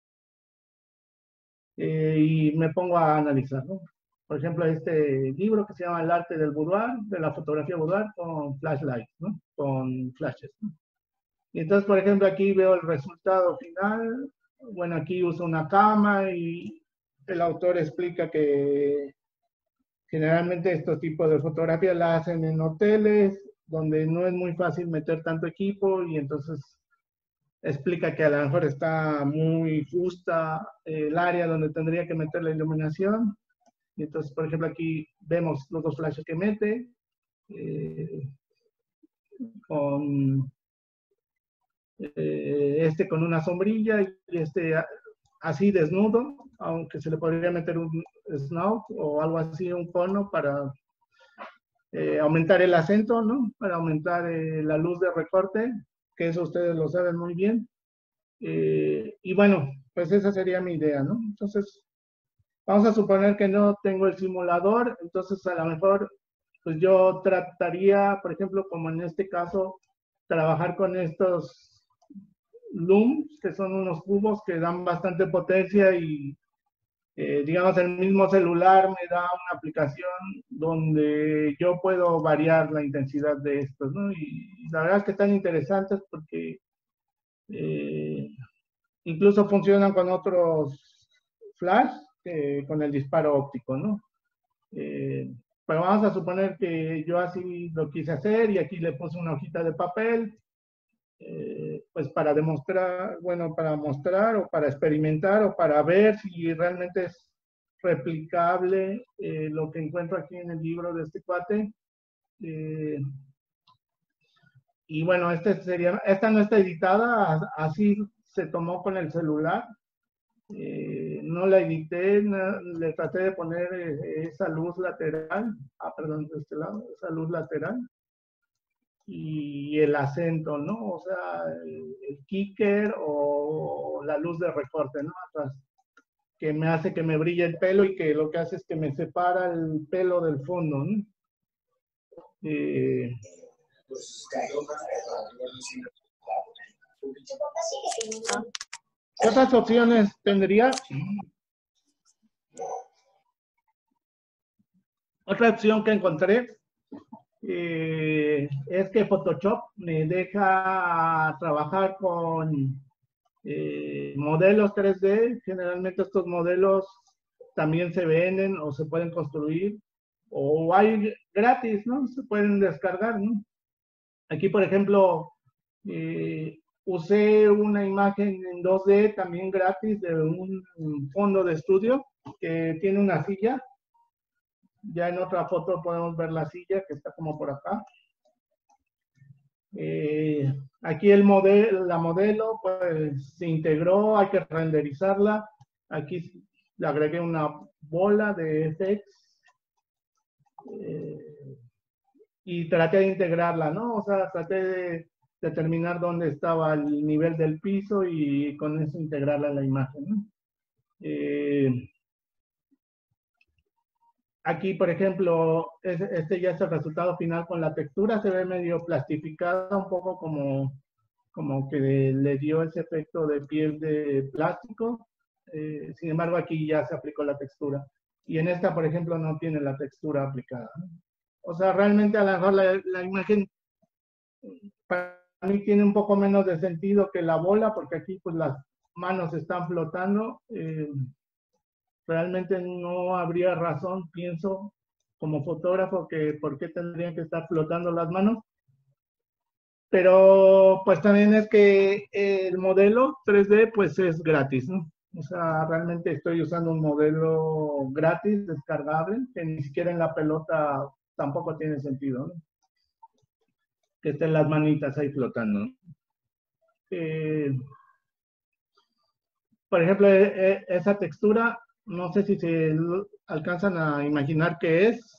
Speaker 2: eh, y me pongo a analizar, ¿no? Por ejemplo, este libro que se llama El arte del boudoir, de la fotografía boudoir con flashlight, ¿no? Con flashes, ¿no? Y entonces, por ejemplo, aquí veo el resultado final. Bueno, aquí uso una cama y el autor explica que generalmente estos tipos de fotografías la hacen en hoteles donde no es muy fácil meter tanto equipo y entonces explica que a lo mejor está muy justa el área donde tendría que meter la iluminación. Y entonces, por ejemplo, aquí vemos los dos flashes que mete, eh, con eh, este con una sombrilla y este así desnudo, aunque se le podría meter un snout o algo así, un cono para eh, aumentar el acento, ¿no? Para aumentar eh, la luz de recorte, que eso ustedes lo saben muy bien. Eh, y bueno, pues esa sería mi idea, ¿no? Entonces, vamos a suponer que no tengo el simulador, entonces a lo mejor pues yo trataría, por ejemplo, como en este caso, trabajar con estos looms, que son unos cubos que dan bastante potencia y, eh, digamos, el mismo celular me da una aplicación donde yo puedo variar la intensidad de estos, ¿no? Y la verdad es que están interesantes porque Eh, incluso funcionan con otros flash, eh, con el disparo óptico, ¿no? Eh, pero vamos a suponer que yo así lo quise hacer y aquí le puse una hojita de papel, eh, pues para demostrar, bueno, para mostrar o para experimentar o para ver si realmente es replicable eh, lo que encuentro aquí en el libro de este cuate. Eh, y bueno, este sería, esta no está editada, así se tomó con el celular. Eh, no la edité, no, le traté de poner eh, esa luz lateral, ah, perdón, de este lado, esa luz lateral, y el acento, ¿no? O sea, el, el kicker o la luz de recorte, ¿no? Atrás, que me hace que me brille el pelo y que lo que hace es que me separa el pelo del fondo, ¿no? Eh, ¿Qué otras opciones tendría? Otra opción que encontré eh, es que Photoshop me deja trabajar con eh, modelos tres D. Generalmente estos modelos también se venden o se pueden construir o hay gratis, ¿no? Se pueden descargar, ¿no? Aquí, por ejemplo, eh, usé una imagen en dos D también gratis de un fondo de estudio que tiene una silla. Ya en otra foto podemos ver la silla que está como por acá. Eh, aquí el modelo, la modelo pues se integró, hay que renderizarla. Aquí le agregué una bola de F X eh, y traté de integrarla, ¿no? O sea, traté de determinar dónde estaba el nivel del piso y con eso integrarla a la imagen, ¿no? Eh, Aquí, por ejemplo, este ya es el resultado final con la textura, se ve medio plastificada, un poco como, como que le dio ese efecto de piel de plástico. Eh, sin embargo, aquí ya se aplicó la textura. Y en esta, por ejemplo, no tiene la textura aplicada, ¿no? O sea, realmente a lo mejor la, la imagen para mí tiene un poco menos de sentido que la bola, porque aquí pues las manos están flotando. Eh, realmente no habría razón, pienso, como fotógrafo, que por qué tendrían que estar flotando las manos. Pero pues también es que el modelo tres D pues es gratis, ¿no? O sea, realmente estoy usando un modelo gratis, descargable, que ni siquiera en la pelota tampoco tiene sentido, ¿no? Que estén las manitas ahí flotando, ¿no? Eh, por ejemplo, esa textura, no sé si se alcanzan a imaginar qué es.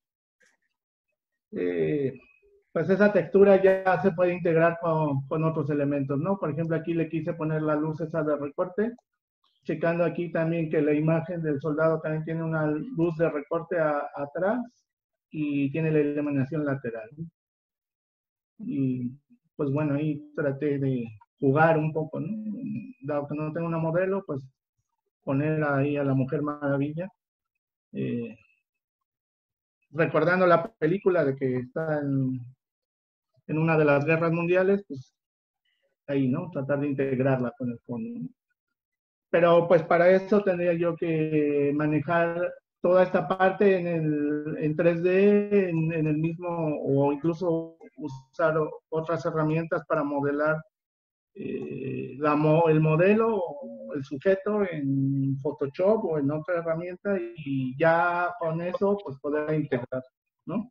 Speaker 2: Eh, pues esa textura ya se puede integrar con, con otros elementos, ¿no? Por ejemplo, aquí le quise poner la luz esa de recorte, checando aquí también que la imagen del soldado también tiene una luz de recorte a, atrás y tiene la iluminación lateral, ¿no? Y pues bueno, ahí traté de jugar un poco, ¿no? Dado que no tengo una modelo, pues poner ahí a la Mujer Maravilla, eh, recordando la película de que está en, en una de las guerras mundiales, pues ahí, ¿no? Tratar de integrarla con el fondo, ¿no? Pero pues para eso tendría yo que manejar toda esta parte en, el, en tres D, en, en el mismo, o incluso usar otras herramientas para modelar eh, la, el modelo o el sujeto en Photoshop o en otra herramienta y ya con eso pues poder integrar, ¿no?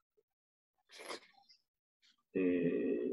Speaker 2: Eh,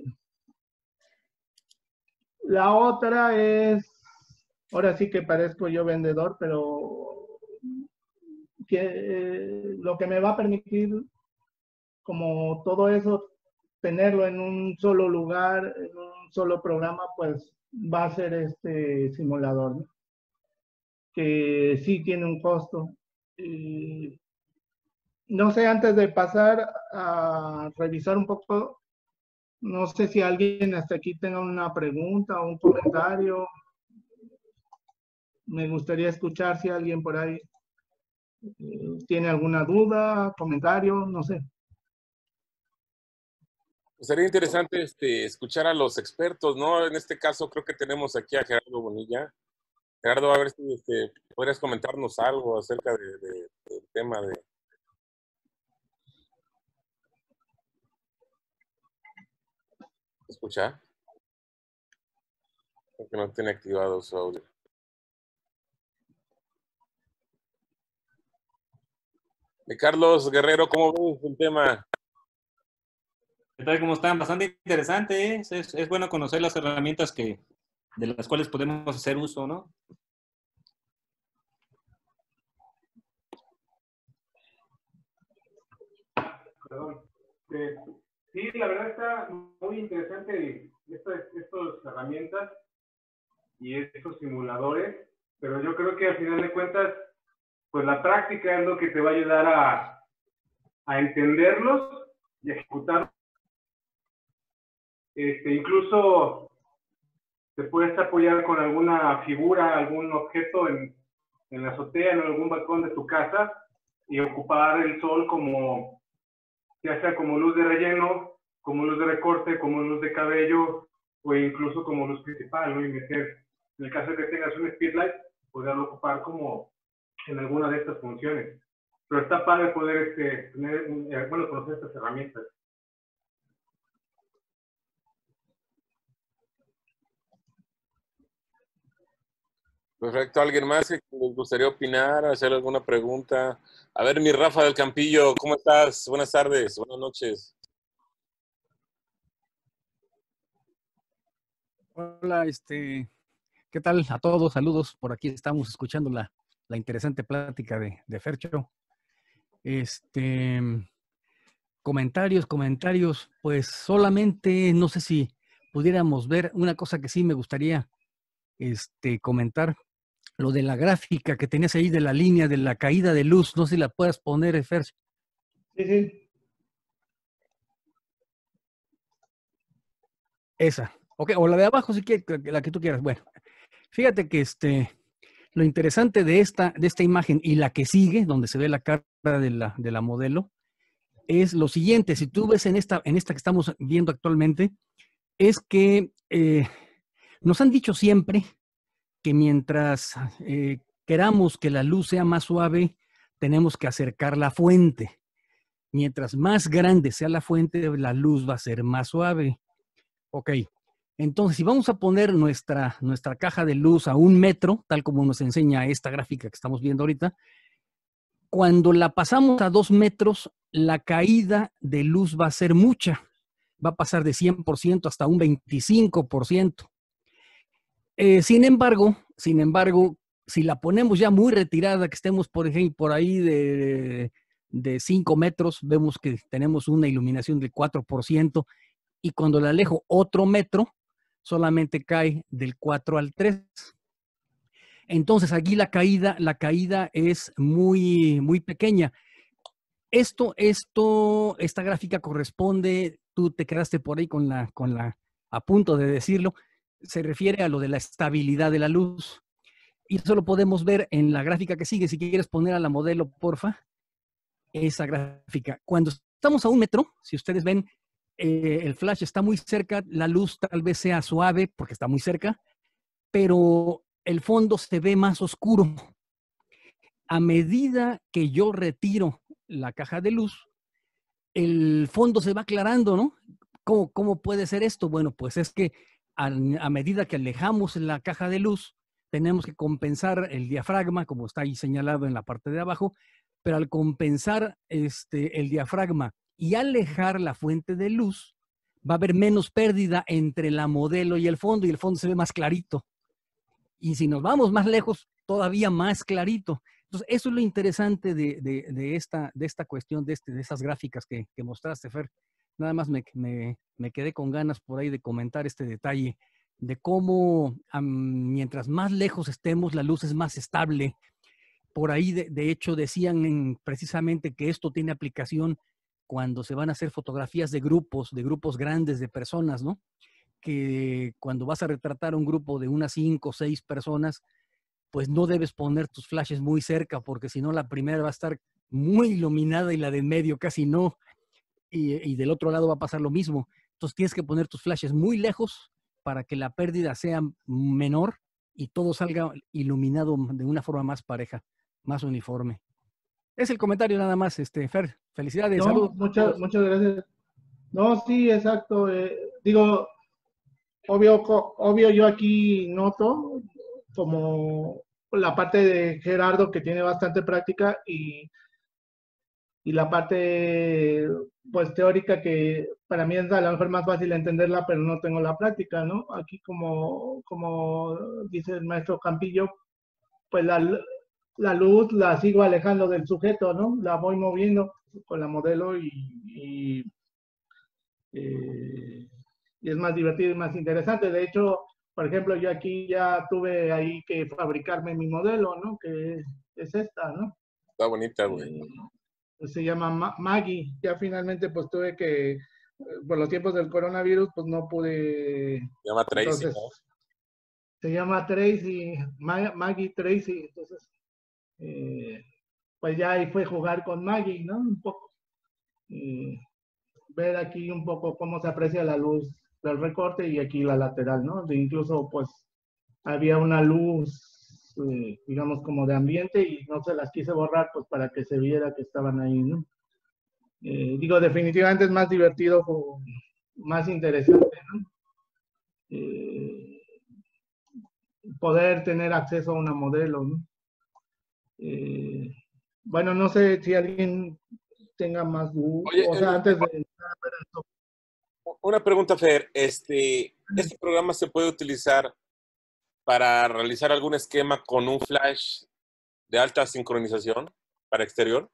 Speaker 2: la otra es, ahora sí que parezco yo vendedor, pero que eh, lo que me va a permitir como todo eso tenerlo en un solo lugar, en un solo programa, pues va a ser este simulador, ¿no? Que sí tiene un costo. Y no sé, antes de pasar a revisar un poco, no sé si alguien hasta aquí tenga una pregunta o un comentario. Me gustaría escuchar si alguien por ahí eh, tiene alguna duda, comentario, no sé.
Speaker 5: Sería interesante este, escuchar a los expertos, ¿no? En este caso creo que tenemos aquí a Gerardo Bonilla. Gerardo, a ver si este, podrías comentarnos algo acerca de, de, del tema de... ¿Escucha? Porque no tiene activado su audio. De Carlos Guerrero, ¿cómo ves el tema?
Speaker 6: ¿Qué tal? ¿Cómo están? Bastante interesante, ¿eh? Es, es, es bueno conocer las herramientas que, de las cuales podemos hacer uso, ¿no?
Speaker 1: Perdón. Eh, sí, la verdad está muy interesante estas, estas herramientas y estos simuladores, pero yo creo que al final de cuentas, pues la práctica es lo que te va a ayudar a, a entenderlos y ejecutarlos. Este, incluso te puedes apoyar con alguna figura, algún objeto en, en la azotea, en algún balcón de tu casa y ocupar el sol como, ya sea como luz de relleno, como luz de recorte, como luz de cabello o incluso como luz principal, ¿no? Y meter, en el caso de que tengas un speedlight, poderlo ocupar como en alguna de estas funciones. Pero está padre poder este, tener, eh, bueno, conocer estas herramientas.
Speaker 5: Perfecto. ¿Alguien más que les gustaría opinar, hacer alguna pregunta? A ver, mi Rafa del Campillo, ¿cómo estás? Buenas tardes, buenas noches.
Speaker 7: Hola, este, ¿qué tal a todos? Saludos. Por aquí estamos escuchando la, la interesante plática de, de Fercho. Este, comentarios, comentarios, pues solamente no sé si pudiéramos ver una cosa que sí me gustaría este, comentar. Lo de la gráfica que tenías ahí de la línea de la caída de luz, no sé si la puedas poner, Fercho.
Speaker 2: Sí, sí.
Speaker 7: Esa. Ok, o la de abajo si quieres, la que tú quieras. Bueno, fíjate que este, lo interesante de esta, de esta imagen y la que sigue, donde se ve la cara de la, de la modelo, es lo siguiente. Si tú ves en esta, en esta que estamos viendo actualmente, es que eh, nos han dicho siempre que mientras eh, queramos que la luz sea más suave, tenemos que acercar la fuente. Mientras más grande sea la fuente, la luz va a ser más suave. Ok, entonces si vamos a poner nuestra, nuestra caja de luz a un metro, tal como nos enseña esta gráfica que estamos viendo ahorita, cuando la pasamos a dos metros, la caída de luz va a ser mucha. Va a pasar de cien por ciento hasta un veinticinco por ciento. Eh, sin embargo, sin embargo, si la ponemos ya muy retirada, que estemos, por ejemplo, por ahí de, de cinco metros, vemos que tenemos una iluminación del cuatro por ciento y cuando la alejo otro metro, solamente cae del cuatro al tres. Entonces aquí la caída, la caída es muy, muy pequeña. Esto, esto, esta gráfica corresponde, tú te quedaste por ahí con la, con la, a punto de decirlo, se refiere a lo de la estabilidad de la luz. Y eso lo podemos ver en la gráfica que sigue. Si quieres poner a la modelo, porfa, esa gráfica. Cuando estamos a un metro, si ustedes ven, eh, el flash está muy cerca, la luz tal vez sea suave porque está muy cerca, pero el fondo se ve más oscuro. A medida que yo retiro la caja de luz, el fondo se va aclarando, ¿no? ¿Cómo, cómo puede ser esto? Bueno, pues es que a, a medida que alejamos la caja de luz, tenemos que compensar el diafragma, como está ahí señalado en la parte de abajo, pero al compensar este, el diafragma y alejar la fuente de luz, va a haber menos pérdida entre la modelo y el fondo, y el fondo se ve más clarito. Y si nos vamos más lejos, todavía más clarito. Entonces, eso es lo interesante de, de, de, esta, de esta cuestión, de, este, de esas gráficas que, que mostraste, Fer. Nada más me, me, me quedé con ganas por ahí de comentar este detalle de cómo um, mientras más lejos estemos, la luz es más estable. Por ahí, de, de hecho, decían en, precisamente que esto tiene aplicación cuando se van a hacer fotografías de grupos, de grupos grandes de personas, ¿no? Que cuando vas a retratar un grupo de unas cinco o seis personas, pues no debes poner tus flashes muy cerca, porque si no la primera va a estar muy iluminada y la de en medio casi no. Y, y del otro lado va a pasar lo mismo. Entonces tienes que poner tus flashes muy lejos para que la pérdida sea menor y todo salga iluminado de una forma más pareja, más uniforme. Es el comentario nada más, este, Fer. Felicidades,
Speaker 2: No,
Speaker 7: saludos.
Speaker 2: muchas, muchas gracias. No, sí, exacto. eh, digo, obvio, co- obvio yo aquí noto como la parte de Gerardo que tiene bastante práctica y, y la parte pues teórica que para mí es a lo mejor más fácil entenderla, pero no tengo la práctica, ¿no? Aquí como, como dice el maestro Campillo, pues la, la luz la sigo alejando del sujeto, ¿no? La voy moviendo con la modelo y, y, eh, y es más divertido y más interesante. De hecho, por ejemplo, yo aquí ya tuve ahí que fabricarme mi modelo, ¿no? Que es esta, ¿no?
Speaker 5: Está bonita, güey.
Speaker 2: Eh, se llama Ma- Maggie. Ya finalmente pues tuve que, eh, por los tiempos del coronavirus, pues no pude.
Speaker 5: Se llama Tracy,
Speaker 2: Entonces,
Speaker 5: ¿no?
Speaker 2: se llama Tracy, Ma- Maggie Tracy. Entonces, eh, pues ya ahí fue jugar con Maggie, ¿no? Un poco. Eh, ver aquí un poco cómo se aprecia la luz del recorte y aquí la lateral, ¿no? De incluso pues había una luz, eh, digamos como de ambiente y no se las quise borrar pues para que se viera que estaban ahí, ¿no? Eh, digo, definitivamente es más divertido o más interesante, ¿no? Eh, poder tener acceso a una modelo, ¿no? Eh, bueno, no sé si alguien tenga más dudas,
Speaker 5: Oye,
Speaker 2: o sea, antes de...
Speaker 5: una pregunta, Fer. Este, ¿este programa se puede utilizar para realizar algún esquema con un flash de alta sincronización para exterior?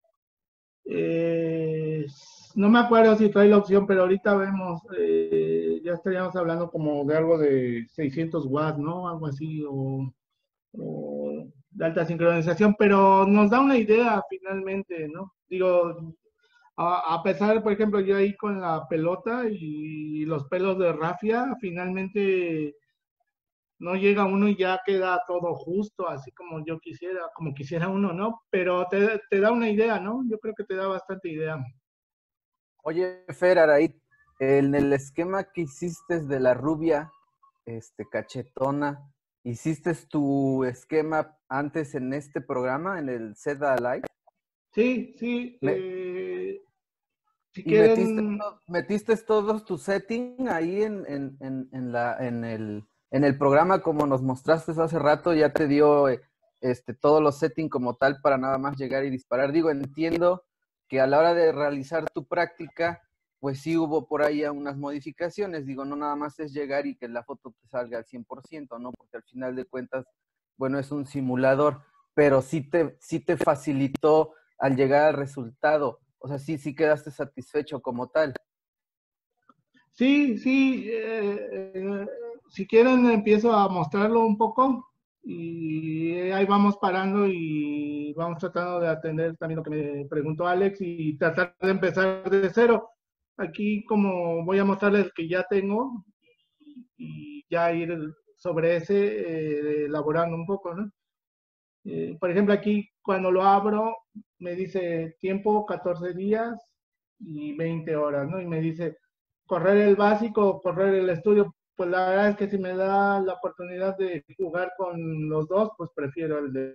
Speaker 2: Eh, no me acuerdo si trae la opción, pero ahorita vemos, eh, ya estaríamos hablando como de algo de seiscientos watts, ¿no? Algo así, o, o de alta sincronización, pero nos da una idea finalmente, ¿no? Digo, a, a pesar, por ejemplo, yo ahí con la pelota y los pelos de rafia, finalmente no llega uno y ya queda todo justo, así como yo quisiera, como quisiera uno, ¿no? Pero te, te da una idea, ¿no? Yo creo que te da bastante idea.
Speaker 8: Oye, Fer, Araí, en el esquema que hiciste de la rubia, este, cachetona, ¿hiciste tu esquema antes en este programa, en el Zeta Live?
Speaker 2: Sí, sí.
Speaker 8: Me,
Speaker 2: eh, si
Speaker 8: ¿Y
Speaker 2: quieren...
Speaker 8: metiste, metiste todos tus settings ahí en, en, en, en, la, en, el, en el programa como nos mostraste hace rato? Ya te dio este, todos los settings como tal para nada más llegar y disparar. Digo, entiendo que a la hora de realizar tu práctica, pues sí hubo por ahí unas modificaciones. Digo, no nada más es llegar y que la foto te salga al cien por ciento, ¿no? Porque al final de cuentas, bueno, es un simulador, pero sí te, sí te facilitó al llegar al resultado. O sea, sí, sí quedaste satisfecho como tal.
Speaker 2: Sí, sí. Eh, eh, si quieren, empiezo a mostrarlo un poco y ahí vamos parando y vamos tratando de atender también lo que me preguntó Alex y tratar de empezar de cero. Aquí como voy a mostrarles el que ya tengo y ya ir sobre ese eh, elaborando un poco, ¿no? Eh, por ejemplo, aquí cuando lo abro me dice tiempo catorce días y veinte horas, ¿no? Y me dice correr el básico o correr el estudio. Pues la verdad es que si me da la oportunidad de jugar con los dos, pues prefiero el de,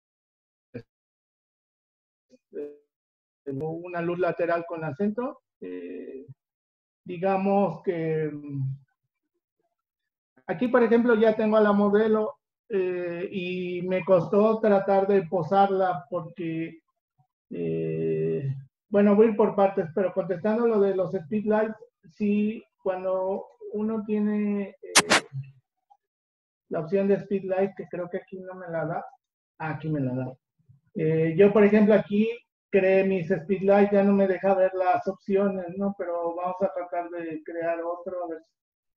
Speaker 2: de una luz lateral con acento. Eh, digamos que aquí, por ejemplo, ya tengo a la modelo eh, y me costó tratar de posarla porque, eh, bueno, voy a ir por partes, pero contestando lo de los speedlights, sí, cuando uno tiene eh, la opción de speedlight, que creo que aquí no me la da, aquí me la da. Eh, yo, por ejemplo, aquí creé mis speedlights, ya no me deja ver las opciones, ¿no? Pero vamos a tratar de crear otro, a ver.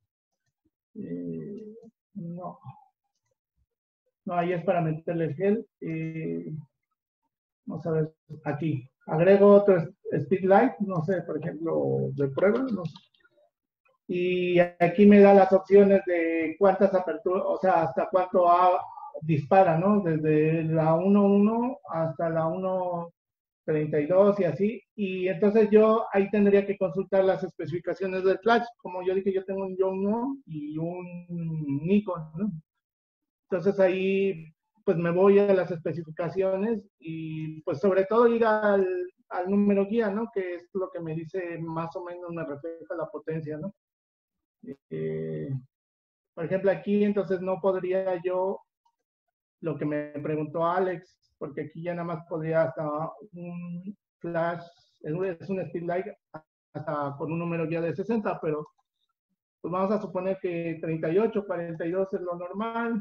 Speaker 2: Eh, no. No, ahí es para meterle el gel. Eh, vamos a ver, aquí. Agrego otro speedlight, no sé, por ejemplo, de prueba, no sé. Y aquí me da las opciones de cuántas aperturas, o sea, hasta cuánto a, dispara, ¿no? Desde la uno punto uno hasta la uno treinta y dos y así. Y entonces yo ahí tendría que consultar las especificaciones del flash. Como yo dije, yo tengo un Yongnuo y un Nikon, ¿no? Entonces ahí pues me voy a las especificaciones y pues sobre todo ir al, al número guía, ¿no? Que es lo que me dice más o menos, me refleja la potencia, ¿no? Eh, por ejemplo, aquí entonces no podría yo, lo que me preguntó Alex, porque aquí ya nada más podría hasta un flash, es un, es un speedlight hasta con un número guía de sesenta, pero pues vamos a suponer que treinta y ocho, cuarenta y dos es lo normal,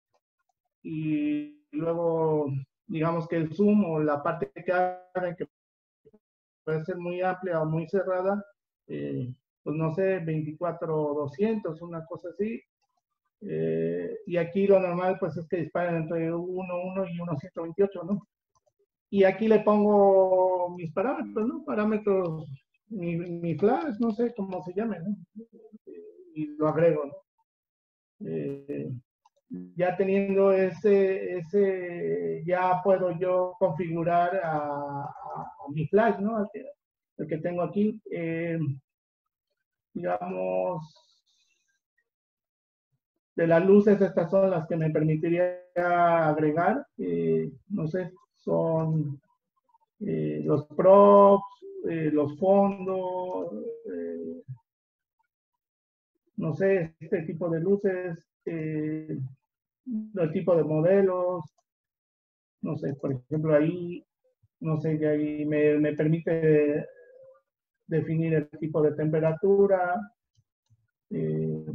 Speaker 2: y luego digamos que el zoom o la parte que hagan, que puede ser muy amplia o muy cerrada, eh, pues no sé, veinticuatro doscientos, una cosa así. Eh, y aquí lo normal pues es que disparen entre uno uno y uno ciento veintiocho, ¿no? Y aquí le pongo mis parámetros, ¿no? Parámetros, mi, mi flash, no sé cómo se llame, ¿no? Y lo agrego, ¿no? Eh, ya teniendo ese, ese, ya puedo yo configurar a, a, a mi flash, ¿no? El que, el que tengo aquí. Eh, digamos, de las luces, estas son las que me permitiría agregar. Eh, no sé, son eh, los props, eh, los fondos, eh, no sé, este tipo de luces, eh, el tipo de modelos, no sé, por ejemplo, ahí, no sé, que ahí me, me permite definir el tipo de temperatura. Eh,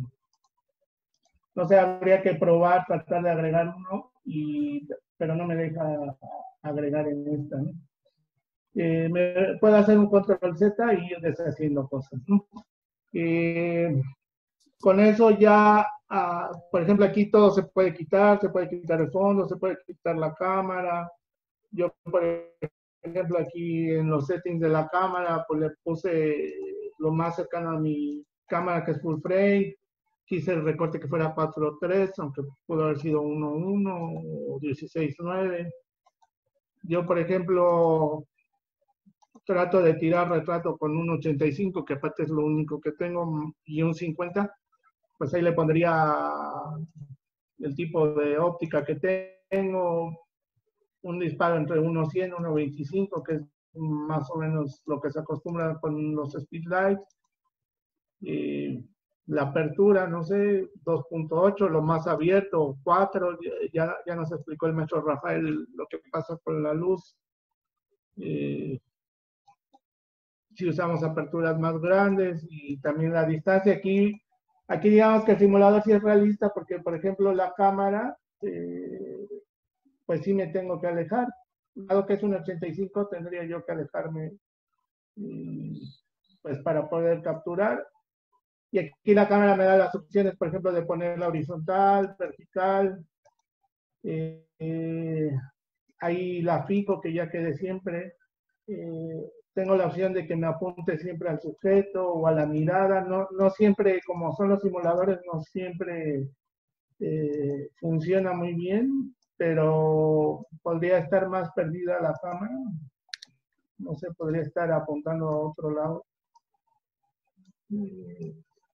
Speaker 2: no sé, habría que probar, tratar de agregar uno, y, pero no me deja agregar en esta, ¿no? Eh, me puedo hacer un control Z y ir deshaciendo cosas, ¿no? Eh, con eso ya, ah, por ejemplo, aquí todo se puede quitar, se puede quitar el fondo, se puede quitar la cámara. Yo, por ejemplo, aquí en los settings de la cámara, pues le puse lo más cercano a mi cámara, que es full frame. Quise el recorte que fuera cuatro tres, aunque pudo haber sido uno uno o dieciséis nueve. Yo, por ejemplo, trato de tirar retrato con un ochenta y cinco, que aparte es lo único que tengo, y un cincuenta. Pues ahí le pondría el tipo de óptica que tengo, un disparo entre uno cien y uno veinticinco, que es más o menos lo que se acostumbra con los speedlights. Y la apertura, no sé, dos punto ocho, lo más abierto, cuatro, ya, ya nos explicó el maestro Rafael lo que pasa con la luz. Eh, si usamos aperturas más grandes y también la distancia, aquí, aquí digamos que el simulador sí es realista, porque por ejemplo la cámara, eh, pues sí me tengo que alejar. Dado que es un ochenta y cinco, tendría yo que alejarme y, pues para poder capturar. Y aquí la cámara me da las opciones, por ejemplo, de ponerla horizontal, vertical. Eh, eh, ahí la fijo, que ya quede siempre. Eh, tengo la opción de que me apunte siempre al sujeto o a la mirada. No, no siempre, como son los simuladores, no siempre eh, funciona muy bien, pero podría estar más perdida la cámara. No sé, podría estar apuntando a otro lado. Eh,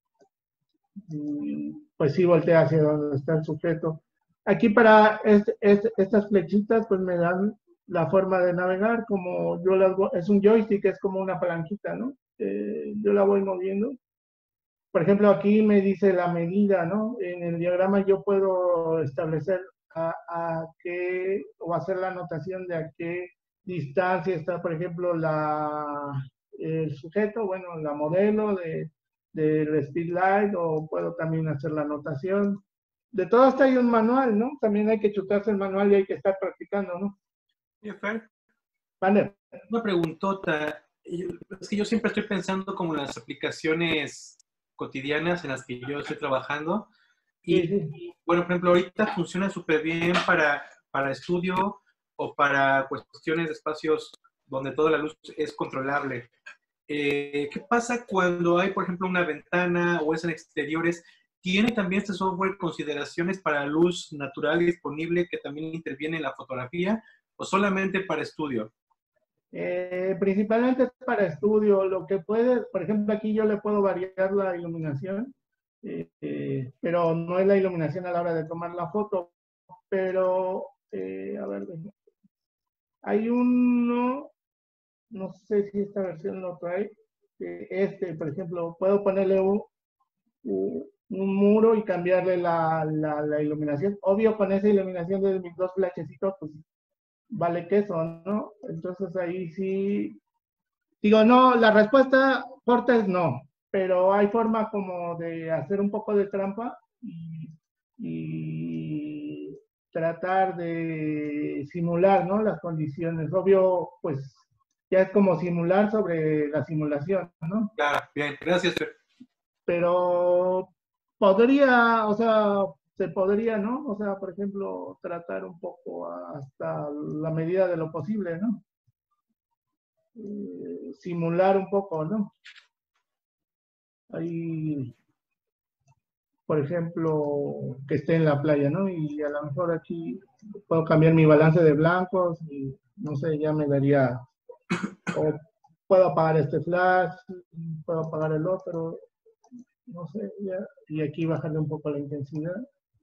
Speaker 2: pues sí voltea hacia donde está el sujeto. Aquí para este, este, estas flechitas pues me dan la forma de navegar, como yo las voy, es un joystick, es como una palanquita, ¿no? Eh, yo la voy moviendo. Por ejemplo, aquí me dice la medida, ¿no? En el diagrama yo puedo establecer a, a qué, o hacer la anotación de a qué distancia está, por ejemplo, la, el sujeto, bueno, la modelo de del speedlight, o puedo también hacer la anotación. De todo esto hay un manual, ¿no? También hay que chutarse el manual y hay que estar practicando, ¿no?
Speaker 1: Sí, Fer.
Speaker 2: Vale.
Speaker 1: Una preguntota. Es que yo siempre estoy pensando como en las aplicaciones cotidianas en las que yo estoy trabajando. Y,
Speaker 2: Sí, sí.
Speaker 1: bueno, por ejemplo, ahorita funciona súper bien para, para estudio o para cuestiones de espacios donde toda la luz es controlable. Eh, ¿Qué pasa cuando hay, por ejemplo, una ventana o es en exteriores? ¿Tiene también este software consideraciones para luz natural disponible que también interviene en la fotografía o solamente para estudio?
Speaker 2: Eh, principalmente es para estudio. Lo que puede, por ejemplo, aquí yo le puedo variar la iluminación, eh, eh, pero no es la iluminación a la hora de tomar la foto. Pero, eh, a ver, hay uno, no sé si esta versión lo trae, eh, este, por ejemplo, puedo ponerle un, un, un muro y cambiarle la, la, la iluminación. Obvio, con esa iluminación de mis dos flashecitos, pues vale queso, ¿no? Entonces ahí sí, digo, no, la respuesta corta es no, pero hay forma como de hacer un poco de trampa y, y tratar de simular, ¿no? Las condiciones. Obvio, pues ya es como simular sobre la simulación, ¿no?
Speaker 1: Claro, bien, gracias, Fer.
Speaker 2: Pero podría, o sea, se podría, ¿no? O sea, por ejemplo, tratar un poco hasta la medida de lo posible, ¿no? Eh, simular un poco, ¿no? Ahí, por ejemplo, que esté en la playa, ¿no? Y a lo mejor aquí puedo cambiar mi balance de blancos y no sé, ya me daría, o puedo apagar este flash, puedo apagar el otro, no sé, ya, y aquí bajarle un poco la intensidad.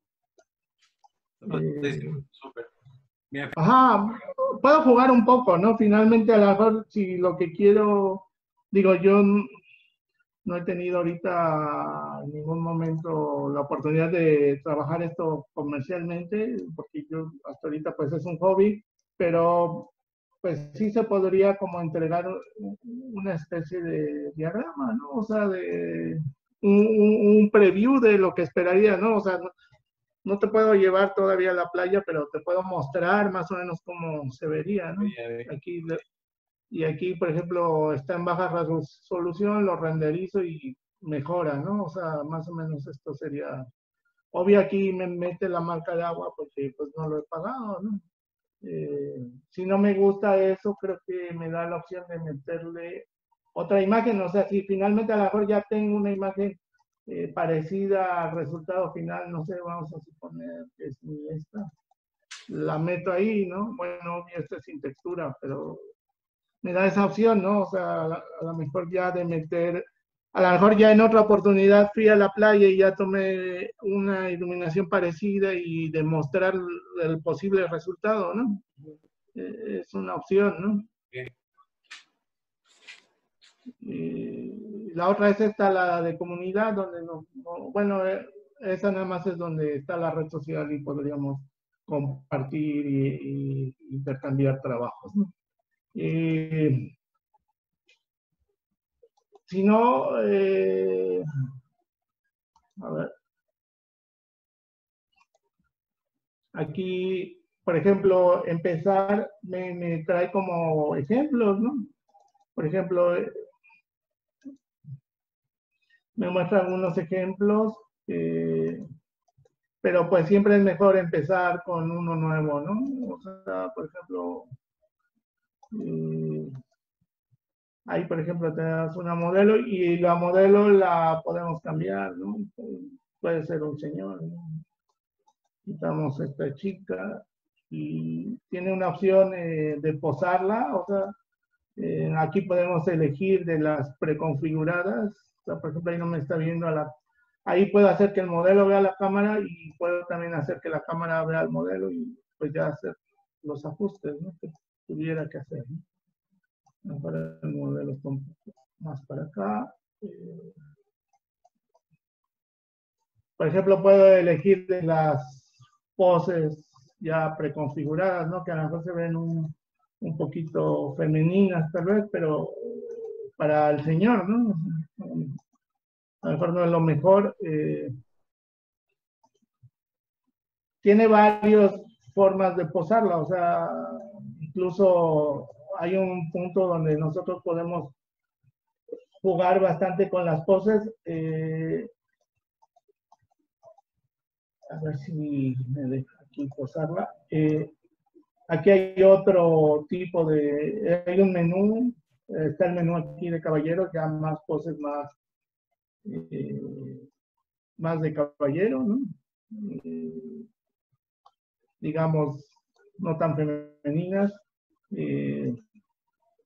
Speaker 2: Eh,
Speaker 1: Súper. Bien.
Speaker 2: Ajá, puedo jugar un poco, ¿no? Finalmente, a lo mejor, si lo que quiero, digo, yo no he tenido ahorita en ningún momento la oportunidad de trabajar esto comercialmente, porque yo hasta ahorita pues es un hobby, pero pues sí se podría como entregar una especie de diagrama, ¿no? O sea, de un, un preview de lo que esperaría, ¿no? O sea, no, no te puedo llevar todavía a la playa, pero te puedo mostrar más o menos cómo se vería, ¿no? Aquí, y aquí, por ejemplo, está en baja resolución, lo renderizo y mejora, ¿no? O sea, más o menos esto sería... Obvio aquí me mete la marca de agua porque pues no lo he pagado, ¿no? Eh, si no me gusta eso, creo que me da la opción de meterle otra imagen. O sea, si finalmente a lo mejor ya tengo una imagen eh, parecida al resultado final, no sé, vamos a suponer que es esta, la meto ahí, ¿no? Bueno, esta es sin textura, pero me da esa opción, ¿no? O sea, a, a lo mejor ya de meter, a lo mejor ya en otra oportunidad fui a la playa y ya tomé una iluminación parecida y demostrar el, el posible resultado, ¿no? Eh, es una opción, ¿no? Y la otra es esta, la de comunidad, donde no, no bueno, eh, esa nada más es donde está la red social y podríamos compartir y, y intercambiar trabajos, ¿no? Y, si no, eh, a ver, aquí, por ejemplo, empezar me, me trae como ejemplos, ¿no? Por ejemplo, eh, me muestra algunos ejemplos, eh, pero pues siempre es mejor empezar con uno nuevo, ¿no? O sea, por ejemplo, eh, ahí, por ejemplo, tenemos una modelo y la modelo la podemos cambiar, ¿no? Puede ser un señor, ¿no? Quitamos esta chica y tiene una opción eh, de posarla, o sea, eh, aquí podemos elegir de las preconfiguradas, o sea, por ejemplo, ahí no me está viendo a la... Ahí puedo hacer que el modelo vea la cámara y puedo también hacer que la cámara vea el modelo y pues ya hacer los ajustes, ¿no? Que tuviera que hacer, ¿no? Para el modelo está un poco más para acá. Eh, por ejemplo, puedo elegir de las poses ya preconfiguradas, ¿no? Que a lo mejor se ven un, un poquito femeninas tal vez, pero para el señor, ¿no? A lo mejor no es lo mejor. Eh, tiene varias formas de posarla, o sea, incluso hay un punto donde nosotros podemos jugar bastante con las poses. Eh, a ver si me deja aquí posarla. Eh, aquí hay otro tipo de, hay un menú, está el menú aquí de caballeros, ya más poses más, eh, más de caballero, ¿no? Eh, digamos, no tan femeninas. Eh,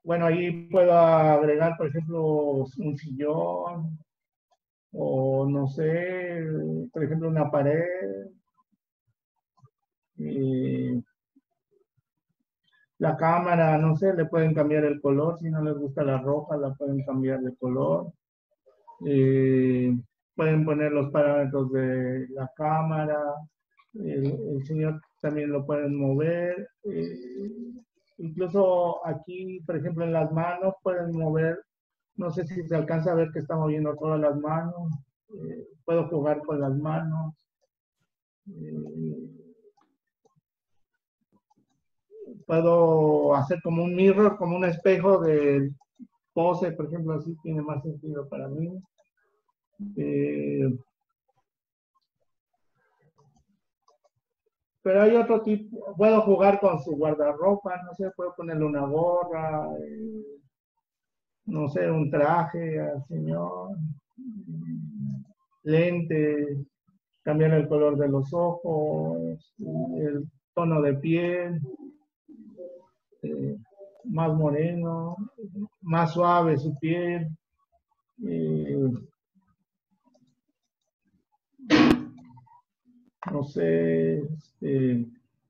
Speaker 2: bueno, ahí puedo agregar, por ejemplo, un sillón o no sé, por ejemplo, una pared. Eh, la cámara, no sé, le pueden cambiar el color. Si no les gusta la roja, la pueden cambiar de color. Eh, pueden poner los parámetros de la cámara. El, el señor también lo pueden mover. Eh, incluso aquí, por ejemplo, en las manos pueden mover. No sé si se alcanza a ver que está moviendo todas las manos. Eh, puedo jugar con las manos. Eh, puedo hacer como un mirror, como un espejo de pose, por ejemplo, así tiene más sentido para mí. Eh, pero hay otro tipo, puedo jugar con su guardarropa, no sé, puedo ponerle una gorra, eh, no sé, un traje al señor, lentes, cambiar el color de los ojos, el tono de piel, eh, más moreno, más suave su piel. Eh, no sé, este,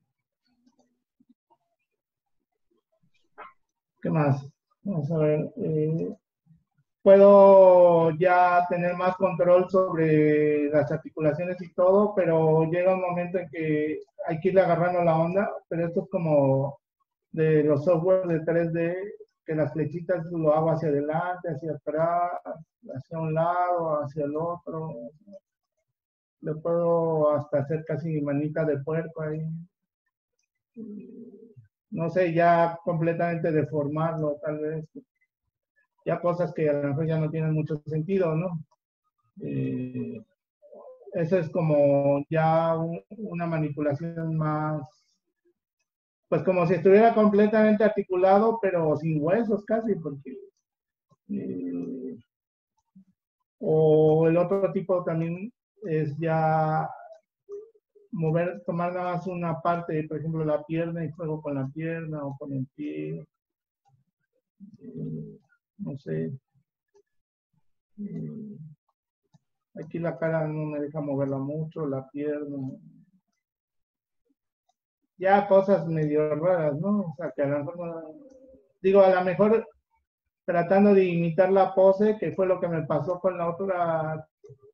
Speaker 2: ¿qué más? Vamos a ver. Eh, puedo ya tener más control sobre las articulaciones y todo, pero llega un momento en que hay que irle agarrando la onda, pero esto es como de los software de tres D, que las flechitas lo hago hacia adelante, hacia atrás, hacia un lado, hacia el otro. Le puedo hasta hacer casi manita de puerco ahí. No sé, ya completamente deformarlo, tal vez. Ya cosas que a lo mejor ya no tienen mucho sentido, ¿no? Eh, eso es como ya un, una manipulación más, pues como si estuviera completamente articulado, pero sin huesos casi, porque... Eh, o el otro tipo también es ya mover, tomar nada más una parte, por ejemplo, la pierna y juego con la pierna o con el pie. Eh, no sé. Eh, aquí la cara no me deja moverla mucho, la pierna. Ya cosas medio raras, ¿no? O sea, que a lo mejor, no, digo, a lo mejor tratando de imitar la pose, que fue lo que me pasó con la otra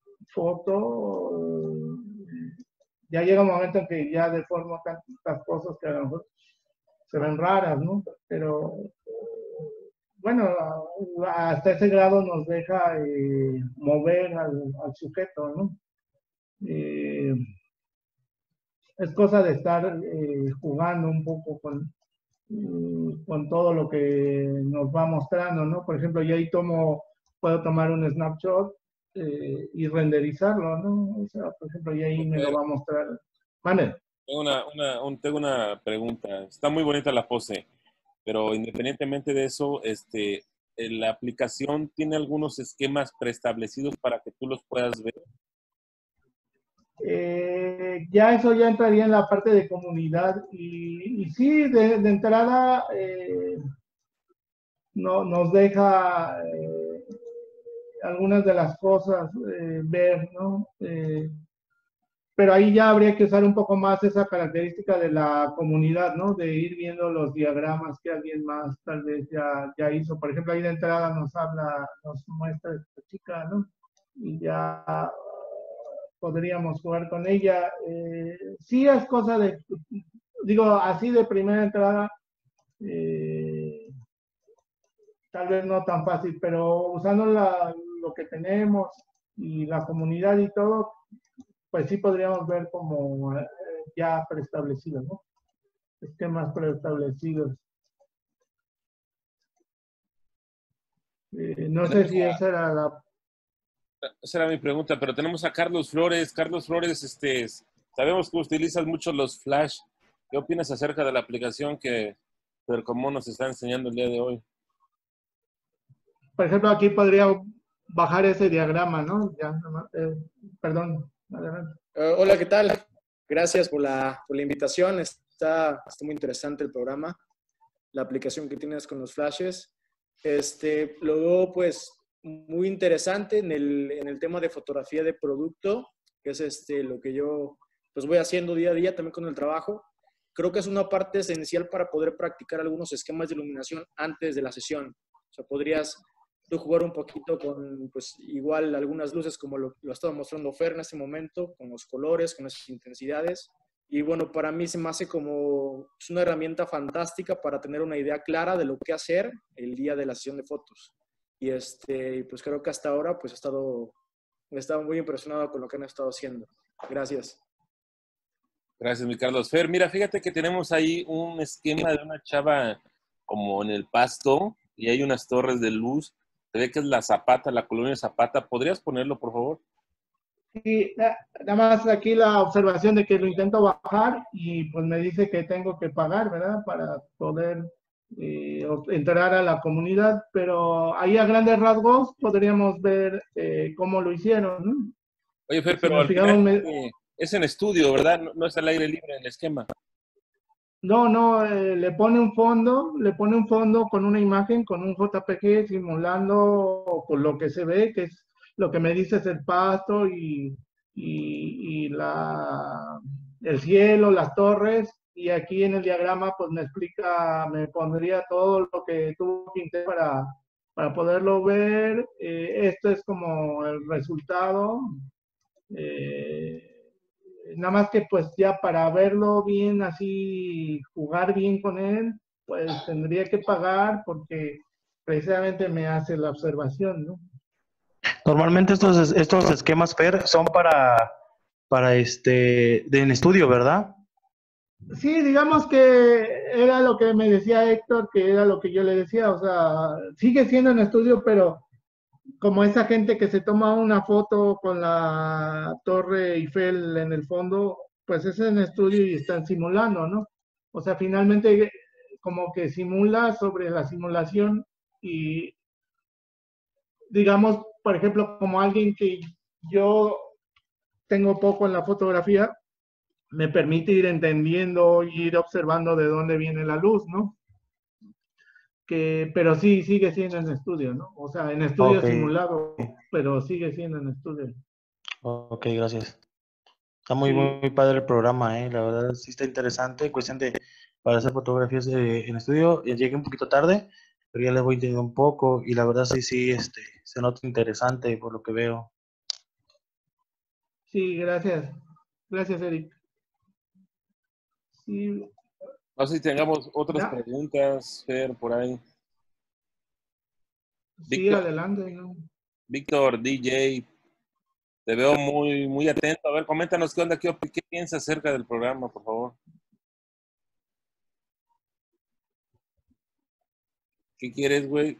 Speaker 2: foto. Ya llega un momento en que ya deformo tantas cosas que a lo mejor se ven raras, ¿no? Pero bueno, hasta ese grado nos deja eh, mover al, al, sujeto, ¿no? Eh, es cosa de estar eh, jugando un poco con, eh, con todo lo que nos va mostrando, ¿no? Por ejemplo, yo ahí tomo, puedo tomar un snapshot eh, y renderizarlo, ¿no? O sea, por ejemplo, y ahí me lo va a mostrar. Vale.
Speaker 5: Tengo una, una, un, tengo una pregunta. Está muy bonita la pose, pero independientemente de eso, este, la aplicación tiene algunos esquemas preestablecidos para que tú los puedas ver.
Speaker 2: Eh, ya eso ya entraría en la parte de comunidad y, y sí, de, de entrada eh, no, nos deja eh, algunas de las cosas eh, ver, ¿no? Eh, pero ahí ya habría que usar un poco más esa característica de la comunidad, ¿no? De ir viendo los diagramas que alguien más tal vez ya, ya hizo. Por ejemplo, ahí de entrada nos habla, nos muestra esta chica, ¿no? Y ya podríamos jugar con ella. Eh, sí es cosa de, digo, así de primera entrada, eh, tal vez no tan fácil, pero usando la, lo que tenemos y la comunidad y todo, pues sí podríamos ver como eh, ya preestablecidos, ¿no? Esquemas preestablecidos. Eh, no sé si esa era la...
Speaker 5: Esa era mi pregunta, pero tenemos a Carlos Flores. Carlos Flores, este, sabemos que utilizas mucho los Flash. ¿Qué opinas acerca de la aplicación que Percomún nos está enseñando el día de hoy?
Speaker 2: Por ejemplo, aquí podría bajar ese diagrama, ¿no? Ya, eh, perdón. Adelante.
Speaker 9: Uh, hola, ¿qué tal? Gracias por la, por la invitación. Está, está muy interesante el programa. la aplicación que tienes con los flashes. Este, lo veo pues muy interesante en el, en el tema de fotografía de producto, que es este, lo que yo pues voy haciendo día a día también con el trabajo. Creo que es una parte esencial para poder practicar algunos esquemas de iluminación antes de la sesión. O sea, podrías tú jugar un poquito con, pues, igual algunas luces como lo, lo estaba mostrando Fer en este momento, con los colores, con las intensidades. Y bueno, para mí se me hace como es una herramienta fantástica para tener una idea clara de lo que hacer el día de la sesión de fotos. Y este, pues creo que hasta ahora pues he estado, he estado muy impresionado con lo que han estado haciendo. Gracias.
Speaker 5: Gracias, mi Carlos. Fer, mira, fíjate que tenemos ahí un esquema de una chava como en el pasto y hay unas torres de luz. Se ve que es la Zapata, la colonia Zapata. ¿Podrías ponerlo, por favor?
Speaker 2: Sí, nada más aquí la observación de que lo intento bajar y pues me dice que tengo que pagar, ¿verdad? Para poder eh, entrar a la comunidad, pero ahí a grandes rasgos podríamos ver eh, cómo lo hicieron, ¿no?
Speaker 5: Oye, Fer,
Speaker 2: Si
Speaker 5: pero
Speaker 2: nos
Speaker 5: al
Speaker 2: fijamos,
Speaker 5: final
Speaker 2: me-
Speaker 5: eh, es en estudio, ¿verdad? No, no es al aire libre en el esquema.
Speaker 2: No, no, eh, le pone un fondo, le pone un fondo con una imagen, con un J P G simulando con lo que se ve, que es lo que me dice es el pasto y, y, y la, el cielo, las torres, y aquí en el diagrama pues me explica, me pondría todo lo que tuvo que pintar para, para poderlo ver. Eh, esto es como el resultado. Eh, Nada más que pues ya para verlo bien, así jugar bien con él, pues tendría que pagar porque precisamente me hace la observación, ¿no?
Speaker 10: Normalmente estos, estos esquemas, Fer, son para, para este, de en estudio, ¿verdad?
Speaker 2: Sí, digamos que era lo que me decía Héctor, que era lo que yo le decía, o sea, sigue siendo en estudio, pero como esa gente que se toma una foto con la Torre Eiffel en el fondo, pues es en estudio y están simulando, ¿no? O sea, finalmente como que simula sobre la simulación y digamos, por ejemplo, como alguien que yo tengo poco en la fotografía, me permite ir entendiendo, ir observando de dónde viene la luz, ¿no? Que, pero sí, sigue siendo en estudio, ¿no? O sea, en estudio
Speaker 10: Ok,
Speaker 2: simulado, pero sigue siendo en estudio.
Speaker 10: ok, gracias. Está muy,
Speaker 2: Sí,
Speaker 10: muy padre el programa, ¿eh? La verdad sí está interesante. Cuestión de, para hacer fotografías eh, en estudio, eh, llegué un poquito tarde, pero ya les voy entendiendo un poco y la verdad sí, sí, este, se nota interesante por lo que veo.
Speaker 2: sí, gracias. Gracias, Eric. Sí,
Speaker 5: No sé si tengamos otras
Speaker 2: ya,
Speaker 5: preguntas, Fer, por ahí.
Speaker 2: sí,
Speaker 5: Víctor,
Speaker 2: adelante, ¿no?
Speaker 5: Víctor, D J, te veo muy, muy atento. A ver, coméntanos qué onda, qué, op- qué piensas acerca del programa, por favor. ¿Qué quieres, güey?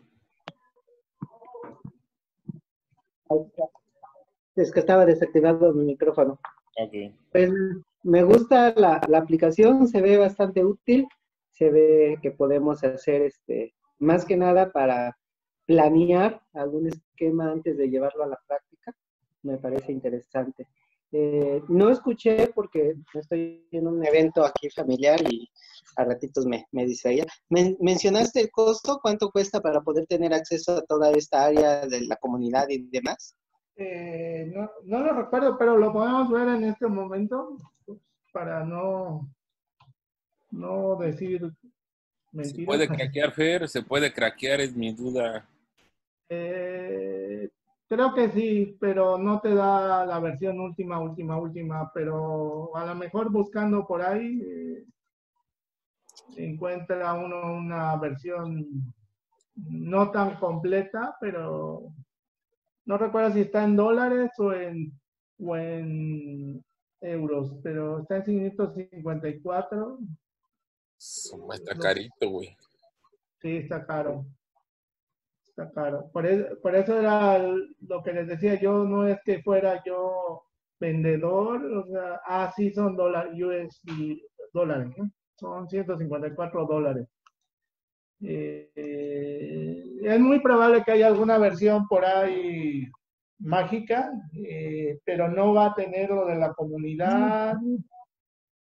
Speaker 11: Es que estaba desactivado mi micrófono.
Speaker 5: Ok.
Speaker 11: Pues me gusta la, la aplicación, se ve bastante útil, se ve que podemos hacer este, más que nada para planear algún esquema antes de llevarlo a la práctica, me parece interesante. Eh, no escuché porque estoy en un evento aquí familiar y a ratitos me, me distraía. Men- ¿Mencionaste el costo? ¿Cuánto cuesta para poder tener acceso a toda esta área de la comunidad y demás?
Speaker 2: Eh, no, no lo recuerdo, pero lo podemos ver en este momento pues, para no, no decir
Speaker 5: ¿Se
Speaker 2: mentiras.
Speaker 5: puede craquear, Fer? ¿Se puede craquear? Es mi duda.
Speaker 2: Eh, creo que sí, pero no te da la versión última, última, última, pero a lo mejor buscando por ahí eh, encuentra uno una versión no tan completa, pero no recuerdo si está en dólares o en, o en euros, pero está en quinientos cincuenta y cuatro.
Speaker 5: Está
Speaker 2: Lo-
Speaker 5: carito, güey.
Speaker 2: Sí, está caro. Está caro. Por eso, por eso era el- lo que les decía, yo no es que fuera yo vendedor, o sea, ah, sí son dólares, U S D dólares, ¿no? Son ciento cincuenta y cuatro dólares. Eh, eh, es muy probable que haya alguna versión por ahí mágica, eh, pero no va a tener lo de la comunidad,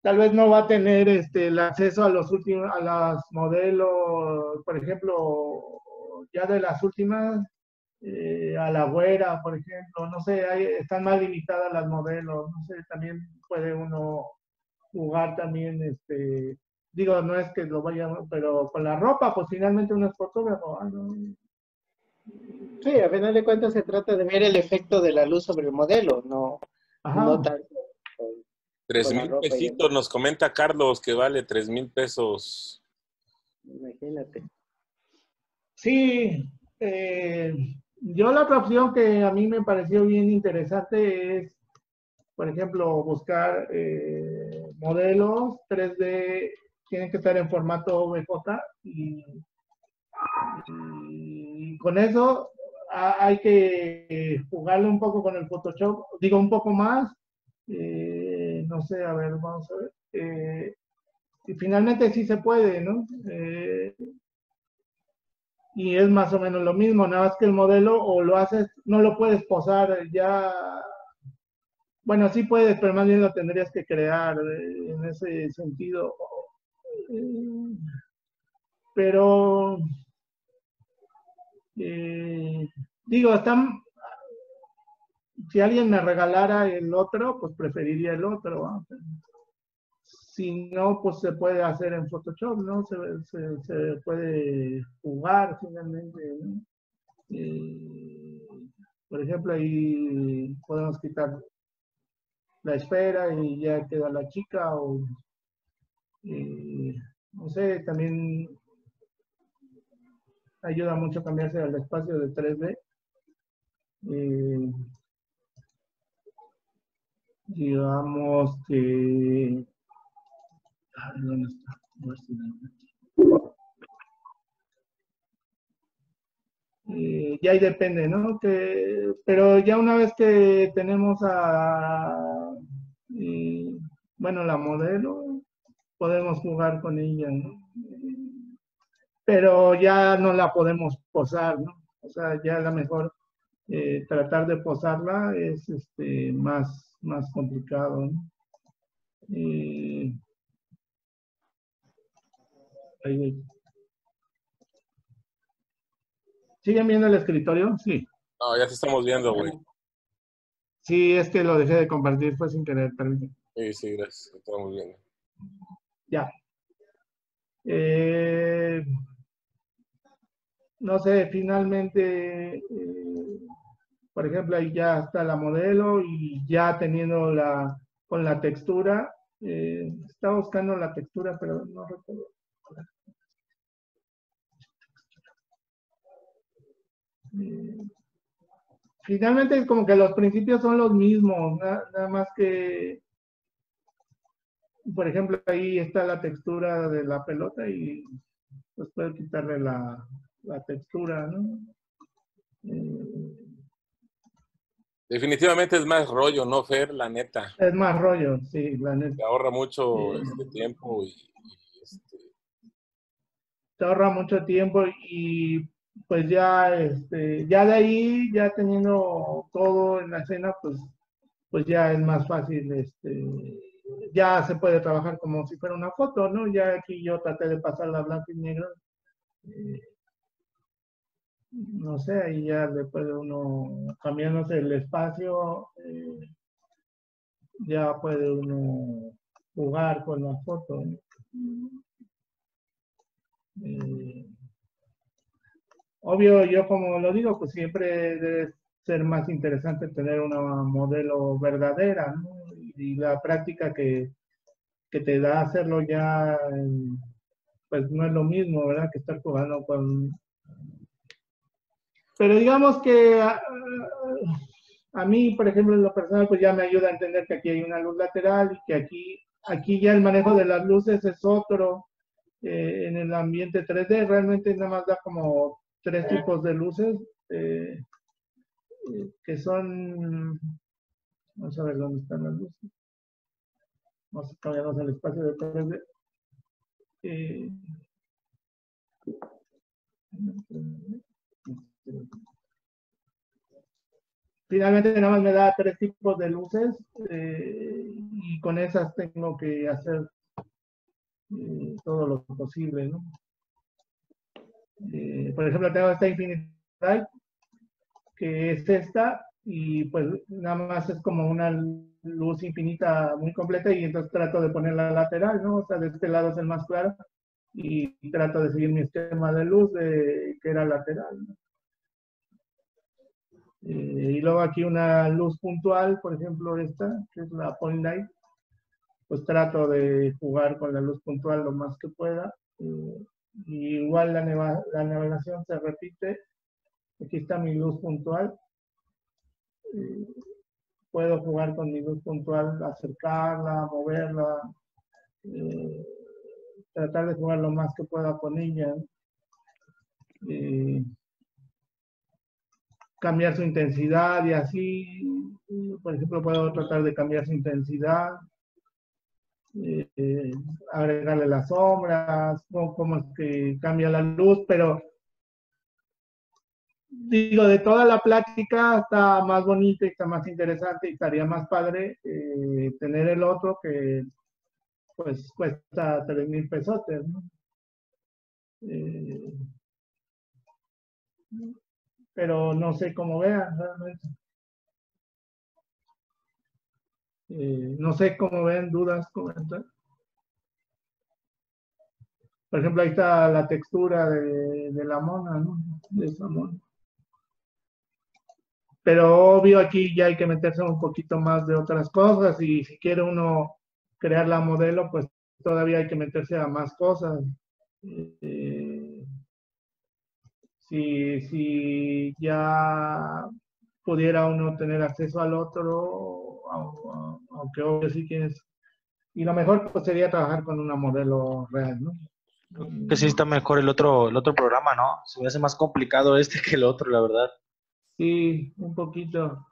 Speaker 2: tal vez no va a tener este, el acceso a los últimos, a las modelos, por ejemplo, ya de las últimas, eh, a la güera, por ejemplo, no sé, hay, están más limitadas las modelos, no sé, también puede uno jugar también, este, digo, no es que lo vaya, pero con la ropa, pues finalmente uno es fotógrafo. Ah, no.
Speaker 11: Sí, a final de cuentas se trata de ver el efecto de la luz sobre el modelo, no, no
Speaker 2: Ajá.
Speaker 11: tanto con,
Speaker 5: Tres
Speaker 11: con la
Speaker 5: mil
Speaker 11: ropa y demás.
Speaker 5: pesitos, nos comenta Carlos que vale tres mil pesos.
Speaker 11: Imagínate.
Speaker 2: Sí, eh, yo la otra opción que a mí me pareció bien interesante es, por ejemplo, buscar eh, modelos tres D, tienen que estar en formato V J y, y con eso a- hay que jugarle un poco con el Photoshop, digo un poco más, eh, no sé, a ver, vamos a ver. eh, y finalmente sí se puede, ¿no? Eh, y es más o menos lo mismo, nada más que el modelo o lo haces, no lo puedes posar ya, bueno, sí puedes, pero más bien lo tendrías que crear eh, en ese sentido. Eh, pero, eh, digo, están, si alguien me regalara el otro, pues preferiría el otro. ¿Va? Si no, pues se puede hacer en Photoshop, ¿no? Se, se, se puede jugar finalmente, ¿no? Eh, por ejemplo, ahí podemos quitar la esfera y ya queda la chica, o eh, no sé, también ayuda mucho cambiarse al espacio de tres D. Eh, digamos que... Ay, ¿dónde está? A ver si lo- Eh, ya ahí depende, ¿no? Que, pero ya una vez que tenemos a, eh, bueno, la modelo, podemos jugar con ella, ¿no? Pero ya no la podemos posar, ¿no? O sea, ya a lo mejor eh, tratar de posarla es este, más, más complicado, ¿no? Eh, ahí- ¿Siguen viendo el escritorio? Sí.
Speaker 5: No, ya te estamos viendo, güey.
Speaker 2: Sí, es que lo dejé de compartir, fue sin querer, permíteme.
Speaker 5: Sí, sí, gracias. Te estamos viendo.
Speaker 2: Ya. Eh, no sé, finalmente, eh, por ejemplo, ahí ya está la modelo y ya teniendo la, con la textura, eh, estaba buscando la textura, pero no recuerdo. Eh, finalmente es como que los principios son los mismos, na- nada más que, por ejemplo, ahí está la textura de la pelota y pues puedo quitarle la, la textura, ¿no? Eh,
Speaker 5: Definitivamente es más rollo, ¿no, Fer? La neta.
Speaker 2: es más rollo, sí, la neta.
Speaker 5: Te ahorra mucho
Speaker 2: Eh,
Speaker 5: este tiempo y, y, este,
Speaker 2: te ahorra mucho tiempo y pues ya, este, ya de ahí, ya teniendo todo en la escena, pues, pues ya es más fácil, este, ya se puede trabajar como si fuera una foto, ¿no? Ya aquí yo traté de pasarla a blanco y negro, eh, no sé, ahí ya le puede uno, cambiándose el espacio, eh, ya puede uno jugar con la foto, ¿no? Eh, obvio, yo como lo digo, pues siempre debe ser más interesante tener una modelo verdadera, ¿no? Y la práctica que, que te da hacerlo ya, en- pues no es lo mismo, ¿verdad? Que estar jugando con... Pero digamos que a, a mí, por ejemplo, en lo personal, pues ya me ayuda a entender que aquí hay una luz lateral y que aquí, aquí ya el manejo de las luces es otro. Eh, en el ambiente tres D realmente nada más da como tres tipos de luces. eh, que son, vamos a ver dónde están las luces, vamos a cambiarnos el espacio de tres D. Eh, finalmente nada más me da tres tipos de luces eh, y con esas tengo que hacer eh, todo lo posible, ¿no? Eh, por ejemplo, tengo esta Infinite Light, que es esta, y pues nada más es como una luz infinita muy completa, y entonces trato de ponerla lateral, ¿no? O sea, de este lado es el más claro, y trato de seguir mi esquema de luz de, que era lateral, ¿no? Eh, y luego aquí una luz puntual, por ejemplo esta, que es la Point Light, pues trato de jugar con la luz puntual lo más que pueda. Eh, y igual la, neva, la navegación se repite. Aquí está mi luz puntual. Eh, puedo jugar con mi luz puntual, acercarla, moverla, eh, tratar de jugar lo más que pueda con ella. Eh, cambiar su intensidad y así, por ejemplo, puedo tratar de cambiar su intensidad, eh, eh, agregarle las sombras, cómo, cómo es que cambia la luz, pero digo, de toda la plática está más bonita y está más interesante y estaría más padre eh, tener el otro que pues cuesta tres mil pesotes, ¿no? Eh, pero no sé cómo vean realmente. Eh, no sé cómo ven, dudas, comentarios. Por ejemplo, ahí está la textura de, de la mona, ¿no? De esa mona. Pero obvio aquí ya hay que meterse un poquito más de otras cosas y si quiere uno crear la modelo, pues todavía hay que meterse a más cosas. Eh, si, si ya pudiera uno tener acceso al otro, aunque obvio sí tienes, y lo mejor pues sería trabajar con una modelo real, ¿no?
Speaker 10: Que sí está mejor el otro, el otro programa, ¿no? Se me hace más complicado este que el otro, la verdad.
Speaker 2: Sí, un poquito.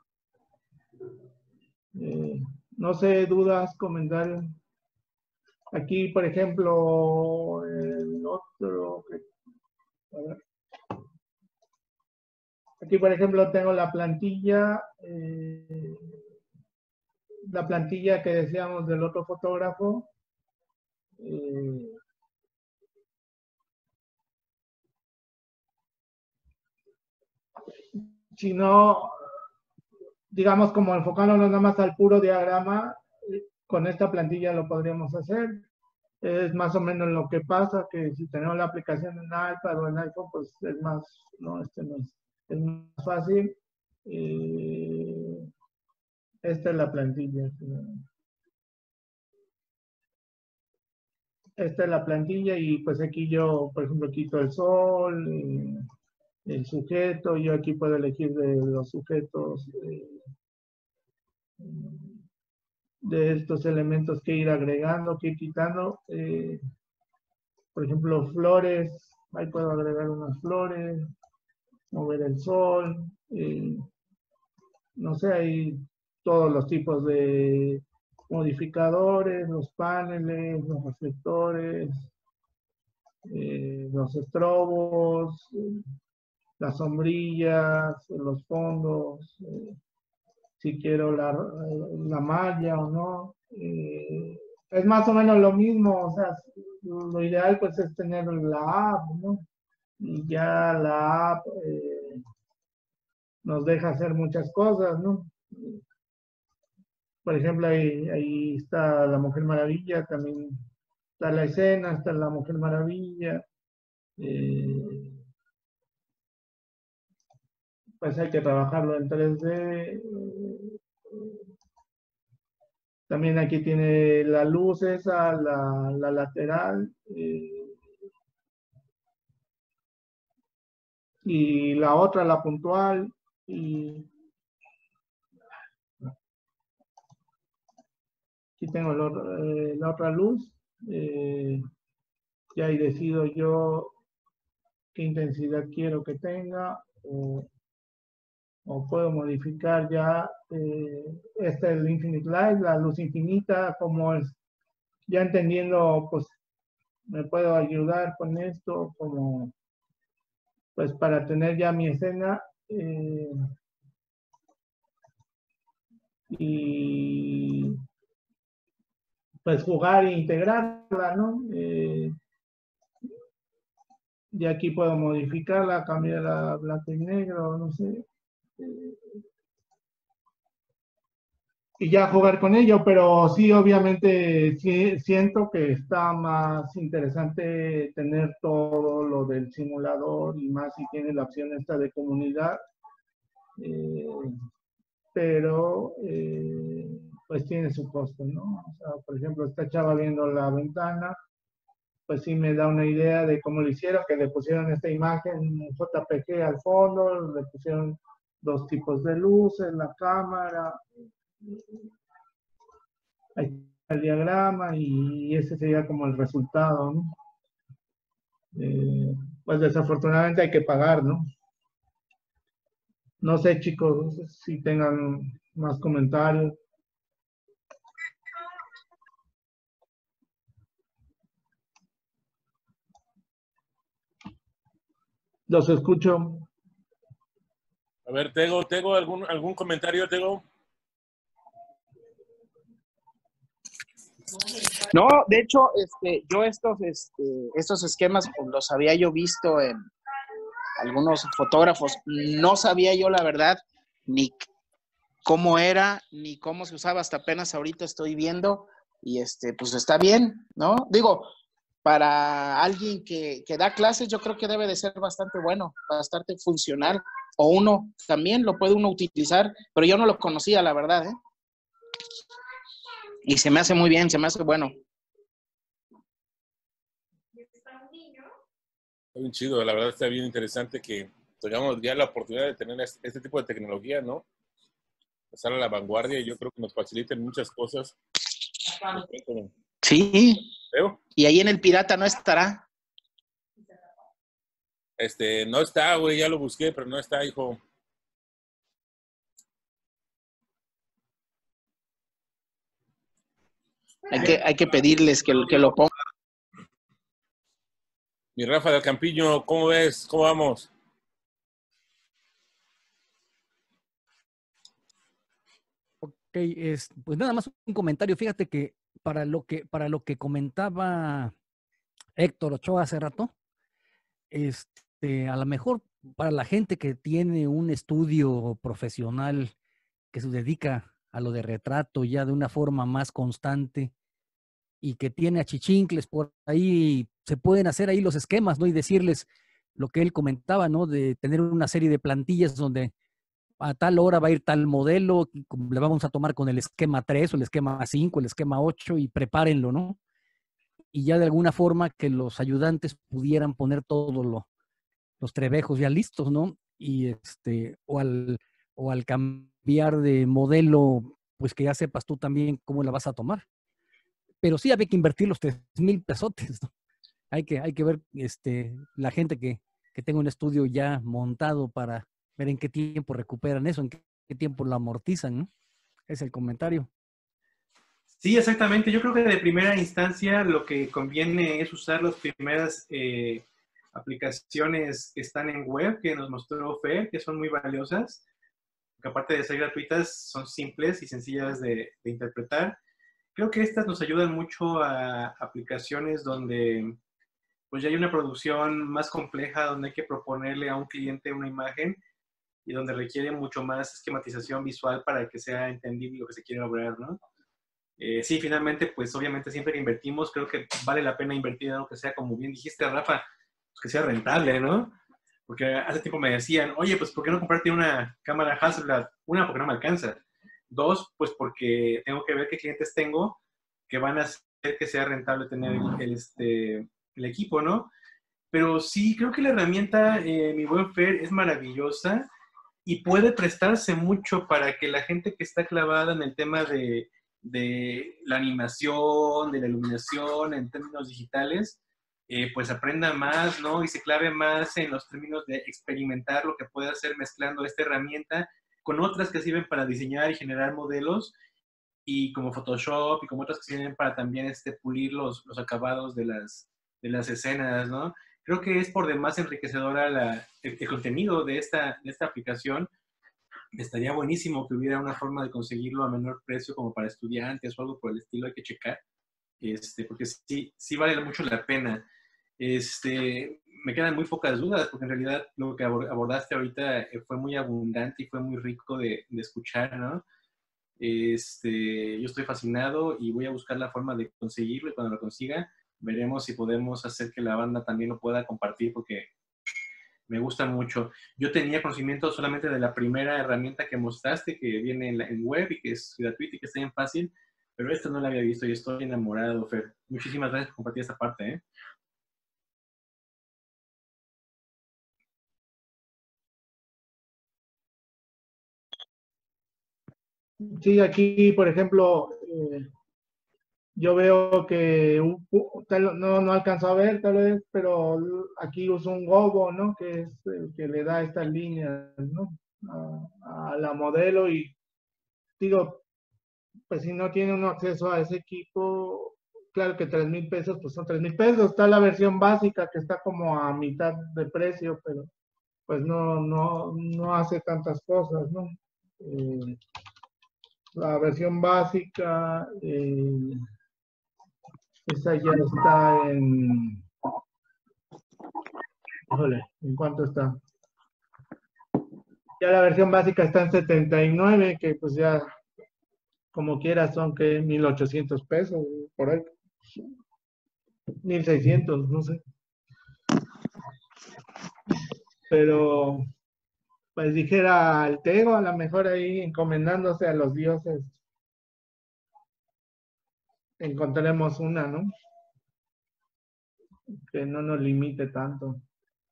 Speaker 2: Eh, no sé, dudas, comentarios. Aquí, por ejemplo, el otro. A ver. Aquí, por ejemplo, tengo la plantilla, eh, la plantilla que decíamos del otro fotógrafo. Eh, si no, digamos, como enfocándonos nada más al puro diagrama, con esta plantilla lo podríamos hacer. Es más o menos lo que pasa, que si tenemos la aplicación en iPad o en iPhone, pues es más, no, este no es, es más fácil. Eh, esta es la plantilla. Esta es la plantilla y pues aquí yo, por ejemplo, quito el sol, eh, el sujeto, yo aquí puedo elegir de los sujetos, eh, de estos elementos que ir agregando, que ir quitando. Eh, por ejemplo, flores, ahí puedo agregar unas flores, mover el sol, eh, no sé, hay todos los tipos de modificadores, los paneles, los reflectores, eh, los estrobos, eh, las sombrillas, los fondos, eh, si quiero la, la malla o no. Eh, es más o menos lo mismo, o sea, lo ideal pues es tener la app, ¿no? Y ya la app eh, nos deja hacer muchas cosas, ¿no? Por ejemplo, ahí, ahí está la Mujer Maravilla, también está la escena, está la Mujer Maravilla. Eh, pues hay que trabajarlo en tres D. También aquí tiene la luz esa, la, la lateral. Eh, y la otra, la puntual. Y aquí tengo la otra, eh, la otra luz. Eh, y ahí decido yo qué intensidad quiero que tenga. O, o puedo modificar ya, eh, este es el Infinite Light, la luz infinita, como es, ya entendiendo, pues me puedo ayudar con esto, como, pues para tener ya mi escena, eh, y pues jugar e integrarla, ¿no? Eh, y aquí puedo modificarla, cambiarla a blanco y negro, no sé. Eh, y ya jugar con ello, pero sí, obviamente, sí, siento que está más interesante tener todo lo del simulador y más si tiene la opción esta de comunidad. Eh, pero eh, pues tiene su costo, ¿no? O sea, por ejemplo, esta chava viendo la ventana, pues sí me da una idea de cómo lo hicieron, que le pusieron esta imagen J P G al fondo, le pusieron dos tipos de luces, la cámara, ahí está el diagrama y ese sería como el resultado, ¿no? Eh, pues desafortunadamente hay que pagar, ¿no? No sé, chicos, si tengan más comentarios. Los escucho.
Speaker 5: A ver, Tego, Tego, ¿algún, algún comentario, Tego?
Speaker 12: No, de hecho, este, yo estos, este, estos esquemas pues, los había yo visto en algunos fotógrafos. No sabía yo, la verdad, ni cómo era, ni cómo se usaba. Hasta apenas ahorita estoy viendo y este, pues está bien, ¿no? Digo, para alguien que, que da clases, yo creo que debe de ser bastante bueno, bastante funcional. O uno también lo puede uno utilizar, pero yo no lo conocía, la verdad, ¿eh? Y se me hace muy bien, se me hace bueno.
Speaker 5: Está bien chido, la verdad está bien interesante que tengamos ya la oportunidad de tener este, este tipo de tecnología, ¿no? Estar a la vanguardia y yo creo que nos faciliten muchas cosas.
Speaker 12: Sí.
Speaker 5: ¿Veo?
Speaker 12: Y ahí en el pirata no estará.
Speaker 5: Este, no está, güey, ya lo busqué, pero no está, hijo.
Speaker 12: Hay que, hay que pedirles que, que lo pongan.
Speaker 5: Mi Rafa del Campillo, ¿cómo ves? ¿Cómo vamos?
Speaker 7: Ok, es, pues nada más un comentario. Fíjate que para lo que, para lo que comentaba Héctor Ochoa hace rato, este, a lo mejor para la gente que tiene un estudio profesional que se dedica a lo de retrato ya de una forma más constante y que tiene achichincles por ahí, se pueden hacer ahí los esquemas, ¿no? Y decirles lo que él comentaba, ¿no? De tener una serie de plantillas donde a tal hora va a ir tal modelo, le vamos a tomar con el esquema tres o el esquema cinco, el esquema ocho y prepárenlo, ¿no? Y ya de alguna forma que los ayudantes pudieran poner todos lo, los trebejos ya listos, ¿no? Y este, o al, o al cambiar de modelo, pues que ya sepas tú también cómo la vas a tomar. Pero sí había que invertir los tres mil pesotes, ¿no? Hay que, hay que ver este, la gente que, que tenga un estudio ya montado para ver en qué tiempo recuperan eso, en qué, qué tiempo lo amortizan, ¿no? Es el comentario.
Speaker 1: Sí, exactamente. Yo creo que de primera instancia lo que conviene es usar las primeras eh, aplicaciones que están en web, que nos mostró Fer, que son muy valiosas, que aparte de ser gratuitas, son simples y sencillas de, de interpretar. Creo que estas nos ayudan mucho a aplicaciones donde pues ya hay una producción más compleja, donde hay que proponerle a un cliente una imagen y donde requiere mucho más esquematización visual para que sea entendible lo que se quiere lograr, ¿no? Eh, sí, finalmente, pues obviamente siempre que invertimos, creo que vale la pena invertir en algo que sea, como bien dijiste, Rafa, pues que sea rentable, ¿no? Porque hace tiempo me decían, oye, pues ¿por qué no comprarte una cámara Hasselblad? Una, porque no me alcanza. Dos, pues porque tengo que ver qué clientes tengo que van a hacer que sea rentable tener el, el, este, el equipo, ¿no? Pero sí, creo que la herramienta, eh, mi buen Fer, es maravillosa y puede prestarse mucho para que la gente que está clavada en el tema de, de la animación, de la iluminación en términos digitales, eh, pues aprenda más, ¿no? Y se clave más en los términos de experimentar lo que puede hacer mezclando esta herramienta con otras que sirven para diseñar y generar modelos, y como Photoshop y como otras que sirven para también este, pulir los, los acabados de las, de las escenas, ¿no? Creo que es por demás enriquecedora la, el, el contenido de esta, de esta aplicación estaría buenísimo que hubiera una forma de conseguirlo a menor precio como para estudiantes o algo por el estilo, hay que checar, este, porque sí, sí vale mucho la pena. Este, me quedan muy pocas dudas, porque en realidad lo que abordaste ahorita fue muy abundante y fue muy rico de, de escuchar, ¿no? Este, yo estoy fascinado y voy a buscar la forma de conseguirlo, y cuando lo consiga, veremos si podemos hacer que la banda también lo pueda compartir, porque me gusta mucho. Yo tenía conocimiento solamente de la primera herramienta que mostraste, que viene en, la, en web y que es gratuita y que está bien fácil, pero esta no la había visto y estoy enamorado, Fer. Muchísimas gracias por compartir esta parte, ¿eh?
Speaker 2: Sí, aquí, por ejemplo, eh, yo veo que un, tal, no, no alcanzo a ver tal vez, pero aquí uso un gobo, ¿no? Que es el que le da estas líneas, ¿no? A, a la modelo y digo, pues si no tiene uno acceso a ese equipo, claro que tres mil pesos, pues son tres mil pesos. Está la versión básica que está como a mitad de precio, pero pues no, no, no hace tantas cosas, ¿no? Eh, la versión básica, eh, esa ya está en, híjole, ¿en cuánto está? Ya la versión básica está en setenta y nueve, que pues ya, como quiera, son que mil ochocientos pesos, por ahí. mil seiscientos, no sé. Pero, pues dijera el Tego, a lo mejor ahí encomendándose a los dioses, encontraremos una, ¿no? Que no nos limite tanto.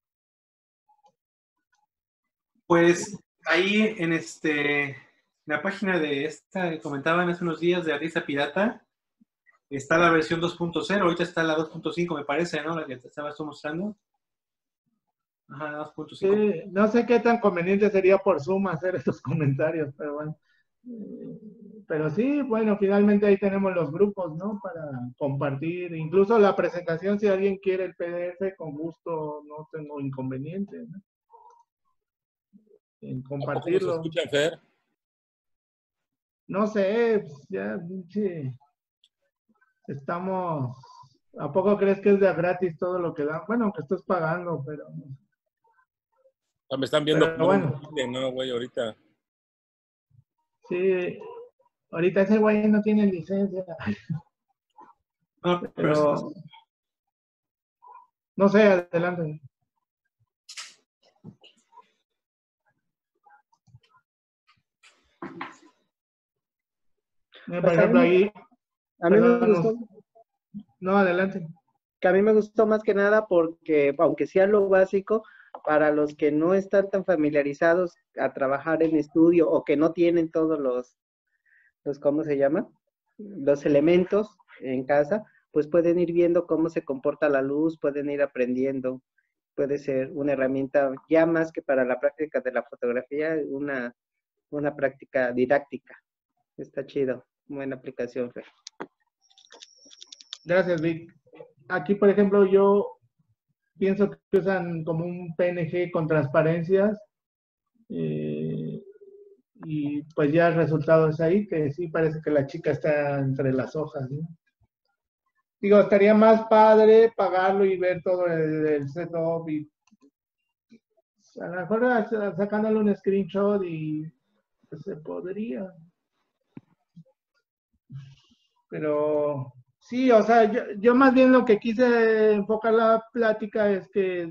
Speaker 1: Pues ahí en este, la página de esta que comentaban hace unos días de Arista Pirata, está la versión dos punto cero, ahorita está la dos punto cinco, me parece, ¿no? La que te estaba mostrando. Ajá, dos punto cinco.
Speaker 2: Sí, no sé qué tan conveniente sería por Zoom hacer estos comentarios, pero bueno. Eh, pero sí, bueno, finalmente ahí tenemos los grupos, ¿no? Para compartir, incluso la presentación, si alguien quiere el P D F, con gusto, no tengo inconveniente, ¿no? En compartirlo.
Speaker 5: ¿A poco nos escuchan, Fer?
Speaker 2: No sé, pues ya, sí. Estamos, ¿a poco crees que es de gratis todo lo que dan? Bueno, aunque estés pagando, pero...
Speaker 5: Ah, me están viendo
Speaker 2: Pero
Speaker 5: como
Speaker 2: bueno.
Speaker 5: un... No, güey, ahorita.
Speaker 2: Sí, ahorita ese güey no tiene licencia.
Speaker 1: No,
Speaker 2: pero... No sé, adelante. Por
Speaker 11: Pues
Speaker 2: ejemplo,
Speaker 11: a mí,
Speaker 2: ahí...
Speaker 11: a mí me
Speaker 2: perdón,
Speaker 11: gustó.
Speaker 2: No, adelante.
Speaker 11: Que a mí me gustó más que nada porque, aunque sea lo básico, para los que no están tan familiarizados a trabajar en estudio o que no tienen todos los, los ¿cómo se llama? Los elementos en casa, pues pueden ir viendo cómo se comporta la luz, pueden ir aprendiendo. Puede ser una herramienta ya más que para la práctica de la fotografía, una, una práctica didáctica. Está chido. Buena aplicación, Fer.
Speaker 2: Gracias, Vic. Aquí, por ejemplo, yo pienso que usan como un P N G con transparencias eh, y pues ya el resultado es ahí, que sí parece que la chica está entre las hojas, ¿no? Digo, estaría más padre pagarlo y ver todo el, el setup y a lo mejor sacándole un screenshot y pues se podría. Pero sí, o sea, yo, yo más bien lo que quise enfocar la plática es que,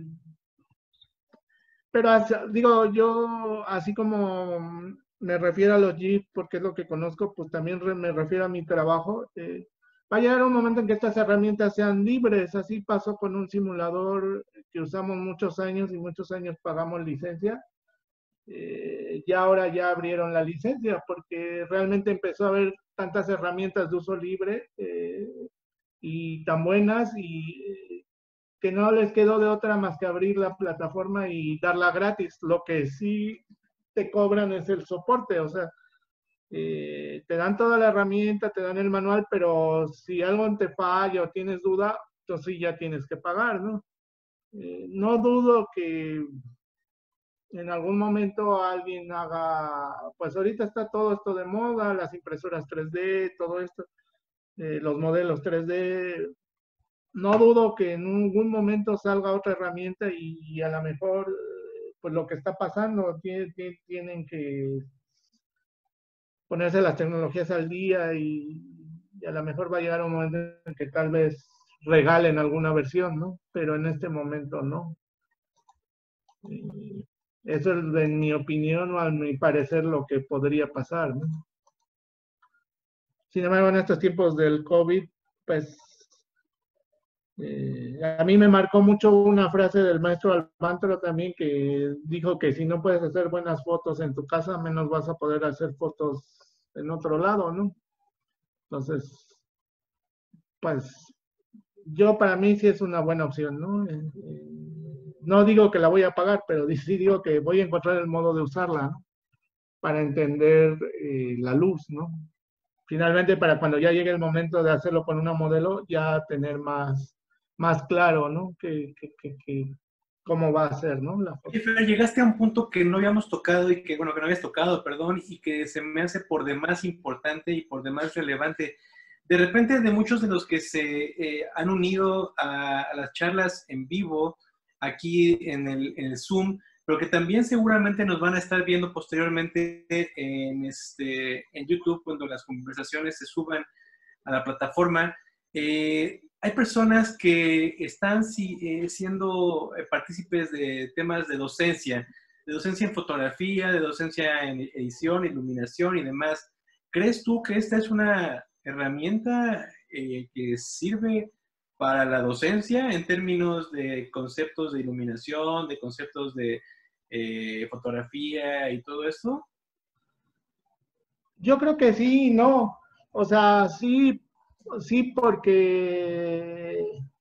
Speaker 2: pero as, digo, yo así como me refiero a los Jeep, porque es lo que conozco, pues también re, me refiero a mi trabajo. Eh, va a llegar un momento en que estas herramientas sean libres, así pasó con un simulador que usamos muchos años y muchos años pagamos licencia. Eh, ya ahora ya abrieron la licencia porque realmente empezó a haber tantas herramientas de uso libre eh, y tan buenas y eh, que no les quedó de otra más que abrir la plataforma y darla gratis. Lo que sí te cobran es el soporte, o sea, eh, te dan toda la herramienta, te dan el manual, pero si algo te falla o tienes duda, entonces sí ya tienes que pagar, ¿no? Eh, no dudo que en algún momento alguien haga, pues ahorita está todo esto de moda, las impresoras tres D, todo esto, eh, los modelos tres D. No dudo que en algún momento salga otra herramienta y, y a lo mejor, eh, pues lo que está pasando, tiene- tiene- tienen que ponerse las tecnologías al día y, y a lo mejor va a llegar un momento en que tal vez regalen alguna versión, ¿no? Pero en este momento no. Y eso es, en mi opinión o a mi parecer, lo que podría pasar, ¿no? Sin embargo, en estos tiempos del COVID, pues eh, a mí me marcó mucho una frase del maestro Almantro también, que dijo que si no puedes hacer buenas fotos en tu casa, menos vas a poder hacer fotos en otro lado, ¿no? Entonces, pues yo para mí sí es una buena opción, ¿no? Eh, eh, no digo que la voy a pagar, pero sí digo que voy a encontrar el modo de usarla, ¿no? Para entender eh, la luz, ¿no? Finalmente, para cuando ya llegue el momento de hacerlo con una modelo, ya tener más, más claro, ¿no? Que, que, que, que cómo va a ser, ¿no? La foto.
Speaker 1: Oye, Fer, llegaste a un punto que no habíamos tocado y que, bueno, que no habías tocado, perdón, y que se me hace por demás importante y por demás relevante. De repente, de muchos de los que se eh, han unido a, a las charlas en vivo, aquí en el, en el Zoom, pero que también seguramente nos van a estar viendo posteriormente en, este, en YouTube cuando las conversaciones se suban a la plataforma. Eh, hay personas que están si, eh, siendo partícipes de temas de docencia, de docencia en fotografía, de docencia en edición, iluminación y demás. ¿Crees tú que esta es una herramienta eh, que sirve para la docencia en términos de conceptos de iluminación, de conceptos de eh, fotografía y todo esto?
Speaker 2: Yo creo que sí, no. O sea, sí, sí, porque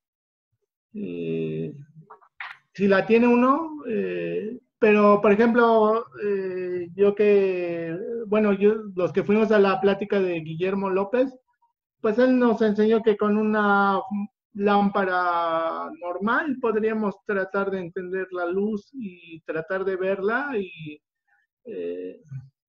Speaker 2: eh, si la tiene uno, eh, pero por ejemplo, eh, yo que, bueno, yo, los que fuimos a la plática de Guillermo López, pues él nos enseñó que con una lámpara normal podríamos tratar de entender la luz y tratar de verla y eh,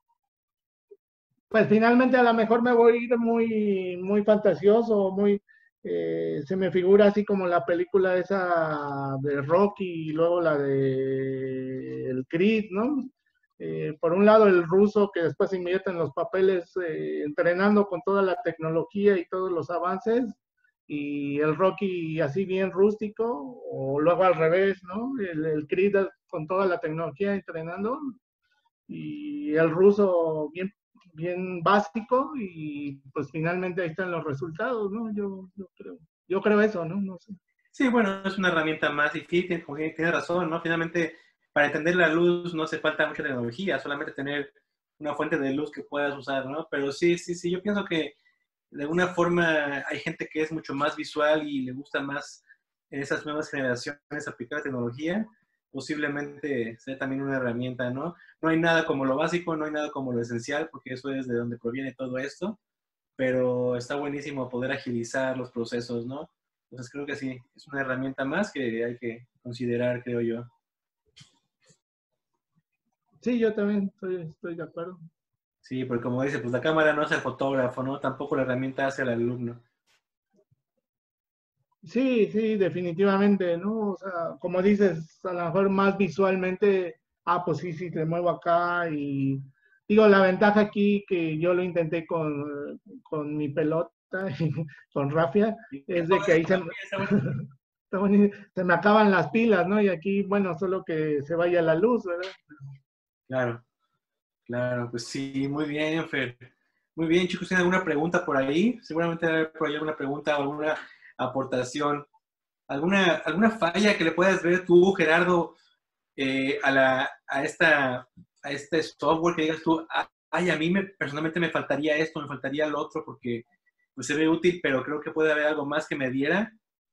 Speaker 2: pues finalmente a lo mejor me voy a ir muy, muy fantasioso, muy, eh, se me figura así como la película esa de Rocky y luego la de el Creed, ¿no? Eh, por un lado el ruso que después se invierte en los papeles eh, entrenando con toda la tecnología y todos los avances, y el Rocky así bien rústico, o luego al revés, ¿no? El, el Creed con toda la tecnología entrenando, y el ruso bien, bien básico, y pues finalmente ahí están los resultados, ¿no? Yo, yo creo, yo creo eso, ¿no? No sé.
Speaker 1: Sí, bueno, es una herramienta más y sí, tiene, tiene razón, ¿no? Finalmente, para entender la luz no hace falta mucha tecnología, solamente tener una fuente de luz que puedas usar, ¿no? Pero sí, sí, sí, yo pienso que de alguna forma hay gente que es mucho más visual y le gusta más en esas nuevas generaciones aplicar tecnología, posiblemente sea también una herramienta, ¿no? No hay nada como lo básico, no hay nada como lo esencial, porque eso es de donde proviene todo esto, pero está buenísimo poder agilizar los procesos, ¿no? Entonces creo que sí, es una herramienta más que hay que considerar, creo yo.
Speaker 2: Sí, yo también estoy, estoy de acuerdo.
Speaker 1: Sí, porque como dice, pues la cámara no hace al fotógrafo, ¿no? Tampoco la herramienta hace al alumno.
Speaker 2: Sí, sí, definitivamente, ¿no? O sea, como dices, a lo mejor más visualmente, ah, pues sí, sí, te muevo acá y digo, la ventaja aquí que yo lo intenté con, con mi pelota, y con Rafia, es de que ahí se, se me acaban las pilas, ¿no? Y aquí, bueno, solo que se vaya la luz, ¿verdad?
Speaker 1: Claro, claro, pues sí, muy bien, Fer. Muy bien, chicos, ¿tienen alguna pregunta por ahí? Seguramente va a haber por ahí alguna pregunta o alguna aportación. ¿Alguna, alguna falla que le puedas ver tú, Gerardo, eh, a, la, a, esta, a este software que digas tú, ay, a mí me, personalmente me faltaría esto, me faltaría lo otro, porque pues, se ve útil, pero creo que puede haber algo más que me diera?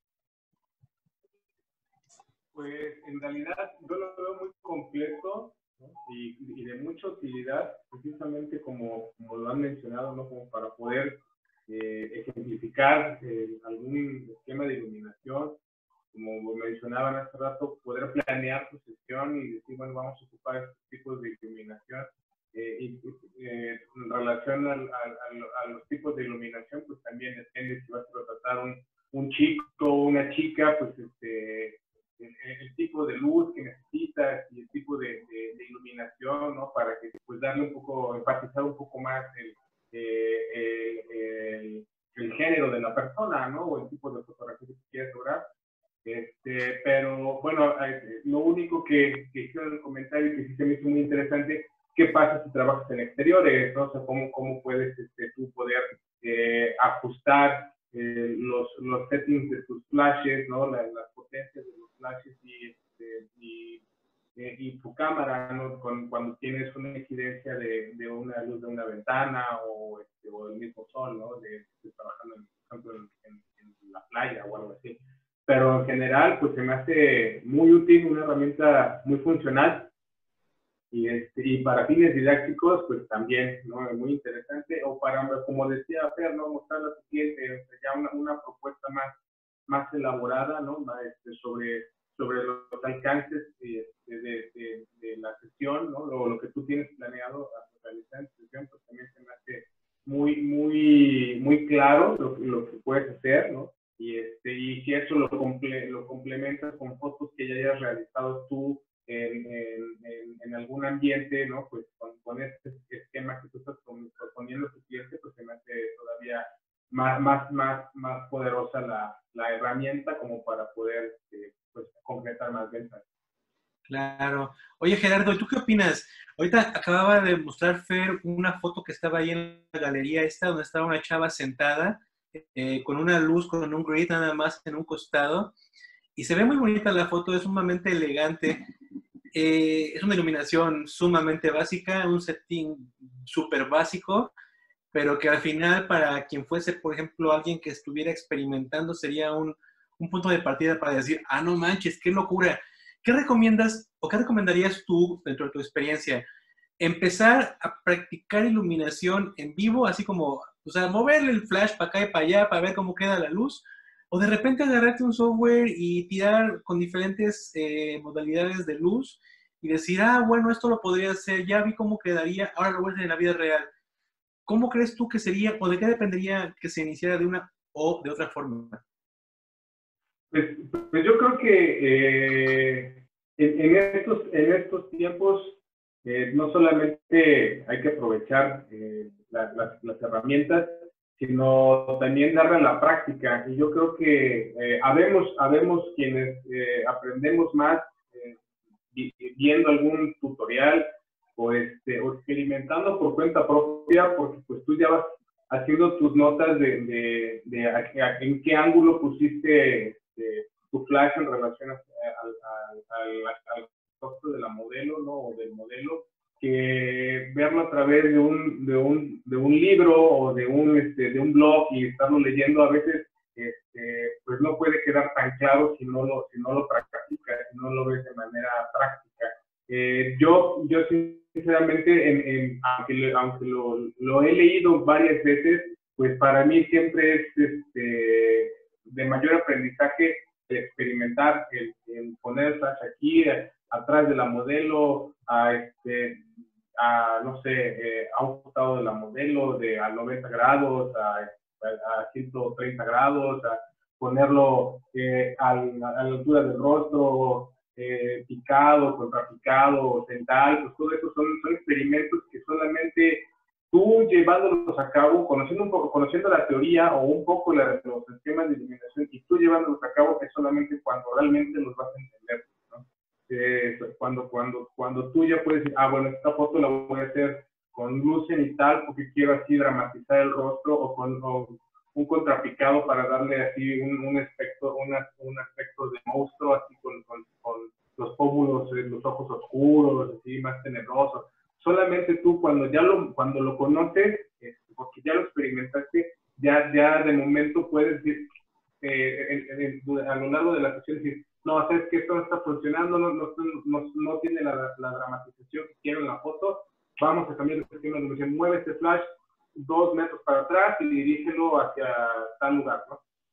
Speaker 13: Pues en realidad yo lo veo muy completo, ¿no? y, y de mucha utilidad, precisamente como, como lo han mencionado, ¿no? Como para poder eh, ejemplificar eh, algún esquema de iluminación como mencionaban hace rato, poder planear tu sesión y decir, bueno, vamos a ocupar estos tipos de iluminación. Eh, y eh, en relación al, al, al, a los tipos de iluminación, pues también depende si vas a tratar un, un chico o una chica, pues este, el, el tipo de luz que necesitas y el tipo de, de, de iluminación, ¿no? Para que pues darle un poco, enfatizar un poco más el, eh, el, el, el género de la persona, ¿no? O el tipo de fotografía que quieres lograr. Este, pero bueno, lo único que, que quiero en el comentario que sí se me hizo muy interesante, ¿qué pasa si trabajas en exteriores? ¿No? O sea, ¿cómo, cómo puedes este, tú poder eh, ajustar eh, los, los settings de tus flashes, ¿no? Las, las potencias de los flashes y, este, y, eh, y tu cámara, ¿no? Con, cuando tienes una incidencia de, de una luz de una ventana o, este, o el mismo sol, ¿no? De, de trabajando, en, por ejemplo, en, en, en la playa o algo así. Pero en general, pues se me hace muy útil, una herramienta muy funcional. Y, este, y para fines didácticos, pues también, ¿no? Es muy interesante. O para, como decía Fer, ¿no? Mostrar a tu cliente ya una, una propuesta más, más elaborada, ¿no? Más, este, sobre, sobre los alcances este, de, de, de la sesión, ¿no? Lo, lo que tú tienes planeado a realizar en tu sesión, pues también se me hace muy, muy, muy claro lo, lo que puedes hacer, ¿no? Y, este, y si eso lo, comple lo complementas con fotos que ya hayas realizado tú en, en, en, en algún ambiente, ¿no? Pues con, con este esquema que tú estás proponiendo a tu cliente, pues se me hace todavía más, más, más, más poderosa la, la herramienta como para poder eh, pues, concretar más ventas.
Speaker 1: Claro. Oye, Gerardo, ¿y tú qué opinas? Ahorita acababa de mostrar Fer una foto que estaba ahí en la galería esta, donde estaba una chava sentada eh, con una luz, con un grid nada más en un costado. Y se ve muy bonita la foto, es sumamente elegante. Eh, es una iluminación sumamente básica, un setting súper básico, pero que al final para quien fuese, por ejemplo, alguien que estuviera experimentando, sería un, un punto de partida para decir, ah, no manches, qué locura. ¿Qué recomiendas o qué recomendarías tú dentro de tu experiencia? Empezar a practicar iluminación en vivo, así como, o sea, moverle el flash para acá y para allá para ver cómo queda la luz, o de repente agarrarte un software y tirar con diferentes eh, modalidades de luz y decir, ah, bueno, esto lo podría hacer, ya vi cómo quedaría, ahora lo voy a hacer en la vida real. ¿Cómo crees tú que sería, o de qué dependería que se iniciara de una o de otra forma?
Speaker 13: Pues, pues yo creo que eh, en, en, estos, en estos tiempos eh, no solamente hay que aprovechar eh, la, las, las herramientas, sino también darle la práctica. Y yo creo que eh, habemos, habemos quienes eh, aprendemos más eh, viendo algún tutorial o, este, o experimentando por cuenta propia, porque pues tú ya vas haciendo tus notas de, de, de, a, a, en qué ángulo pusiste este, tu flash en relación al, al, al, al costo de la modelo, ¿no? O del modelo, que verlo a través de un, de un, de un libro o de un, este, de un blog y estarlo leyendo a veces, este, pues no puede quedar tan claro si no lo, si no lo practicas, si no lo ves de manera práctica. Eh, yo, yo sinceramente, en, en, aunque, aunque lo, lo he leído varias veces, pues para mí siempre es este, de mayor aprendizaje el experimentar, el, el poner el flash aquí, atrás de la modelo, a, este, a no sé, eh, a un costado de la modelo, de a noventa grados, a, a ciento treinta grados, a ponerlo eh, a, a la altura del rostro, eh, picado, contrapicado, central, pues todo eso son, son experimentos que solamente tú llevándolos a cabo, conociendo un poco, conociendo la teoría o un poco la, los esquemas de iluminación y tú llevándolos a cabo es solamente cuando realmente los vas a entender, ¿no? Eh, cuando, cuando, cuando tú ya puedes decir, ah, bueno, esta foto la voy a hacer con luz cenital porque quiero así dramatizar el rostro o con o un contrapicado para darle así un, un, aspecto, una, un aspecto de monstruo, así con, con, con los pómulos, los ojos oscuros, así más tenebrosos. Solamente tú cuando ya lo, cuando lo conoces, eh, porque ya lo experimentaste, ya, ya de momento puedes decir, eh, en, en, a lo largo de la sesión, decir, no, sabes que esto no está funcionando, no, no, no, no tiene la, la dramatización que quiero en la foto, vamos a cambiar el esquema de iluminación, mueve este flash dos metros para atrás y dirígelo hacia tal lugar, ¿no?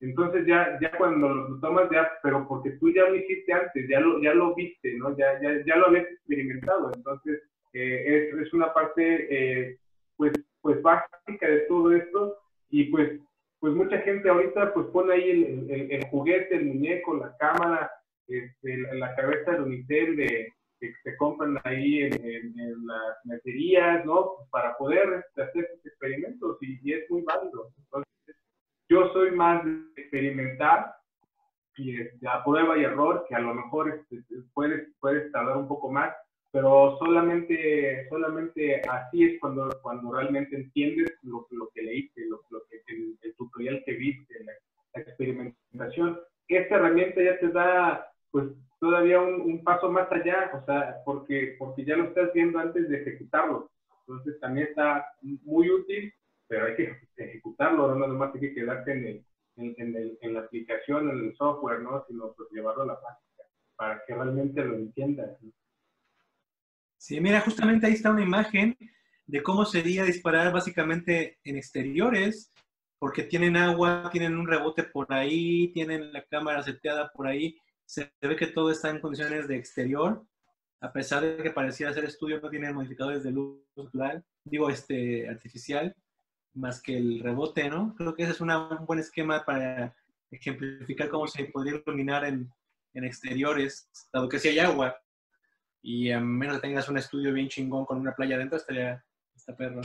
Speaker 13: Entonces ya, ya cuando lo tomas, ya, pero porque tú ya lo hiciste antes, ya lo, ya lo viste, ¿no? Ya, ya, ya lo habías experimentado. Entonces eh, es, es una parte eh, pues, pues básica de todo esto y pues, pues mucha gente ahorita pues pone ahí el, el, el juguete, el muñeco, la cámara, este, la, la cabeza de Unitel de, que se compran ahí en, en, en las meserías, ¿no? Para poder este, hacer estos experimentos y, y es muy válido. Entonces, yo soy más de experimentar y este, a prueba y error, que a lo mejor este, puedes, puedes tardar un poco más, pero solamente, solamente así es cuando, cuando realmente entiendes lo, lo que leíste, lo, lo que, el, el tutorial que viste, la, la experimentación. Esta herramienta ya te da pues todavía un, un paso más allá, o sea, porque, porque ya lo estás viendo antes de ejecutarlo. Entonces también está muy útil, pero hay que ejecutarlo, no nada más hay que quedarte en, el, en, en, el, en la aplicación, en el software, ¿no? Sino pues llevarlo a la práctica para que realmente lo entiendas, ¿no?
Speaker 1: Sí, mira, justamente ahí está una imagen de cómo sería disparar básicamente en exteriores, porque tienen agua, tienen un rebote por ahí, tienen la cámara seteada por ahí, se ve que todo está en condiciones de exterior, a pesar de que pareciera ser estudio, no tienen modificadores de luz natural, digo, este, artificial, más que el rebote, ¿no? Creo que ese es una, un buen esquema para ejemplificar cómo se podría iluminar en, en exteriores, dado que si hay agua, y a menos que tengas un estudio bien chingón con una playa adentro, estaría, está perro.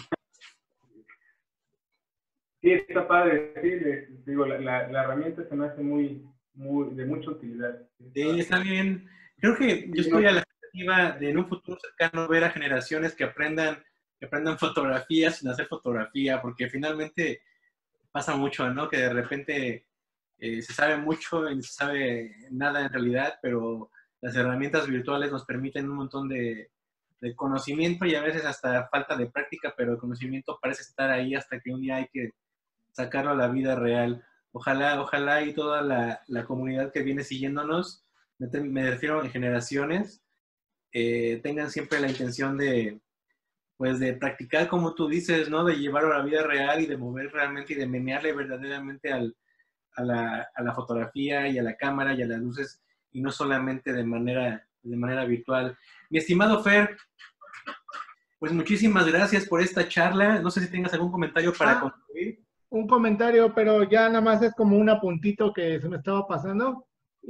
Speaker 13: Sí, está padre, sí, les digo, la, la, la herramienta se me hace muy, muy, de mucha utilidad.
Speaker 1: Sí, está bien. Creo que yo estoy a la expectativa de en un futuro cercano ver a generaciones que aprendan, que aprendan fotografía sin hacer fotografía, porque finalmente pasa mucho, ¿no? Que de repente eh, se sabe mucho y no se sabe nada en realidad, pero las herramientas virtuales nos permiten un montón de, de conocimiento y a veces hasta falta de práctica, pero el conocimiento parece estar ahí hasta que un día hay que sacarlo a la vida real. Ojalá, ojalá y toda la, la comunidad que viene siguiéndonos, me, me refiero en generaciones, eh, tengan siempre la intención de, pues de practicar como tú dices, ¿no? De llevarlo a la vida real y de mover realmente y de menearle verdaderamente al, a, la, a la fotografía y a la cámara y a las luces y no solamente de manera, de manera virtual. Mi estimado Fer, pues muchísimas gracias por esta charla. No sé si tengas algún comentario para
Speaker 2: ah,
Speaker 1: concluir.
Speaker 2: Un comentario, pero ya nada más es como un apuntito que se me estaba pasando.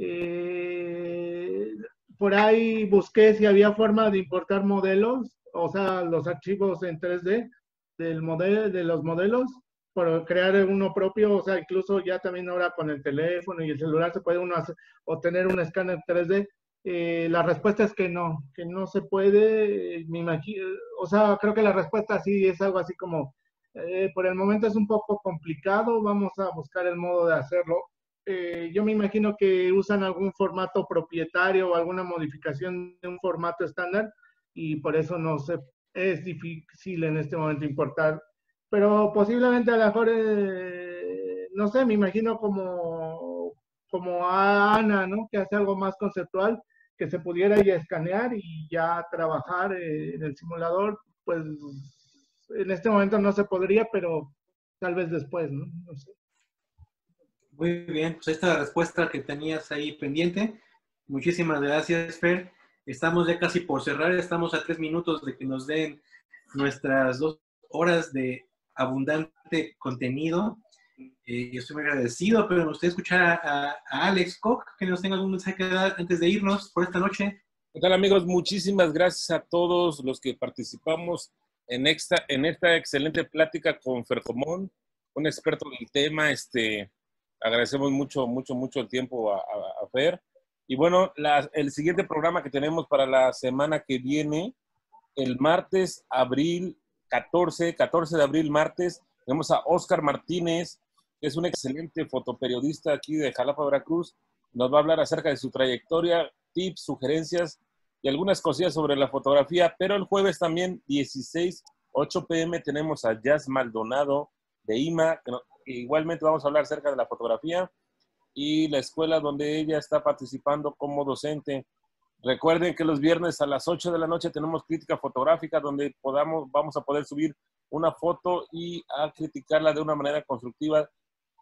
Speaker 2: Eh, por ahí busqué si había forma de importar modelos, o sea, los archivos en tres D del modelo, de los modelos, para crear uno propio, o sea, incluso ya también ahora con el teléfono y el celular se puede uno hacer, obtener un escáner tres D. Eh, la respuesta es que no, que no se puede, me imagino, o sea, creo que la respuesta sí es algo así como, eh, por el momento es un poco complicado, vamos a buscar el modo de hacerlo. Eh, yo me imagino que usan algún formato propietario o alguna modificación de un formato estándar y por eso no se, es difícil en este momento importar. Pero posiblemente a lo mejor, eh, no sé, me imagino como, como a Ana, ¿no? Que hace algo más conceptual, que se pudiera ya escanear y ya trabajar eh, en el simulador, pues en este momento no se podría, pero tal vez después, ¿no? No sé.
Speaker 1: Muy bien, pues esta es la respuesta que tenías ahí pendiente. Muchísimas gracias, Fer. Estamos ya casi por cerrar, estamos a tres minutos de que nos den nuestras dos horas de abundante contenido. Eh, yo estoy muy agradecido, pero me gustaría escuchar a, a Alex Koch, que nos tenga algún mensaje que dar antes de irnos por esta noche.
Speaker 5: ¿Qué tal, amigos? Muchísimas gracias a todos los que participamos en esta, en esta excelente plática con Fercomón, un experto del tema. Este, agradecemos mucho, mucho, mucho el tiempo a, a, a Fer. Y bueno, la, el siguiente programa que tenemos para la semana que viene, el martes, abril catorce, catorce de abril, martes, tenemos a Oscar Martínez, que es un excelente fotoperiodista aquí de Jalapa, Veracruz. Nos va a hablar acerca de su trayectoria, tips, sugerencias y algunas cosillas sobre la fotografía. Pero el jueves también, dieciséis, ocho pe eme, tenemos a Jazz Maldonado de I M A, que, no, que igualmente vamos a hablar acerca de la fotografía y la escuela donde ella está participando como docente. Recuerden que los viernes a las ocho de la noche tenemos crítica fotográfica, donde podamos, vamos a poder subir una foto y a criticarla de una manera constructiva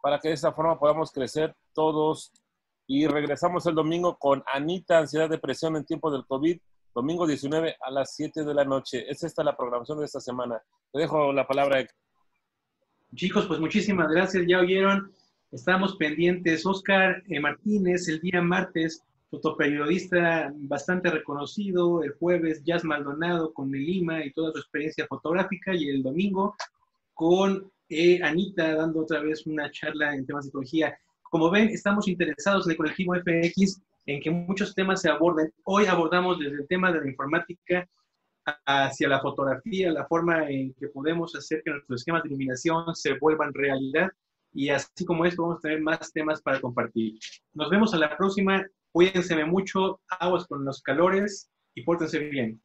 Speaker 5: para que de esta forma podamos crecer todos. Y regresamos el domingo con Anita, ansiedad, depresión en tiempo del COVID, domingo diecinueve a las siete de la noche. Es esta la programación de esta semana. Te dejo la palabra.
Speaker 1: Chicos, pues muchísimas gracias. Ya oyeron, estamos pendientes. Oscar eh, Martínez, el día martes, fotoperiodista bastante reconocido. El jueves, Jazz Maldonado con Melima y toda su experiencia fotográfica. Y el domingo con eh, Anita dando otra vez una charla en temas de psicología. Como ven, estamos interesados en el colectivo F X en que muchos temas se aborden. Hoy abordamos desde el tema de la informática hacia la fotografía, la forma en que podemos hacer que nuestros esquemas de iluminación se vuelvan realidad. Y así como esto, vamos a tener más temas para compartir. Nos vemos a la próxima. Cuídense mucho, aguas con los calores y pórtense bien.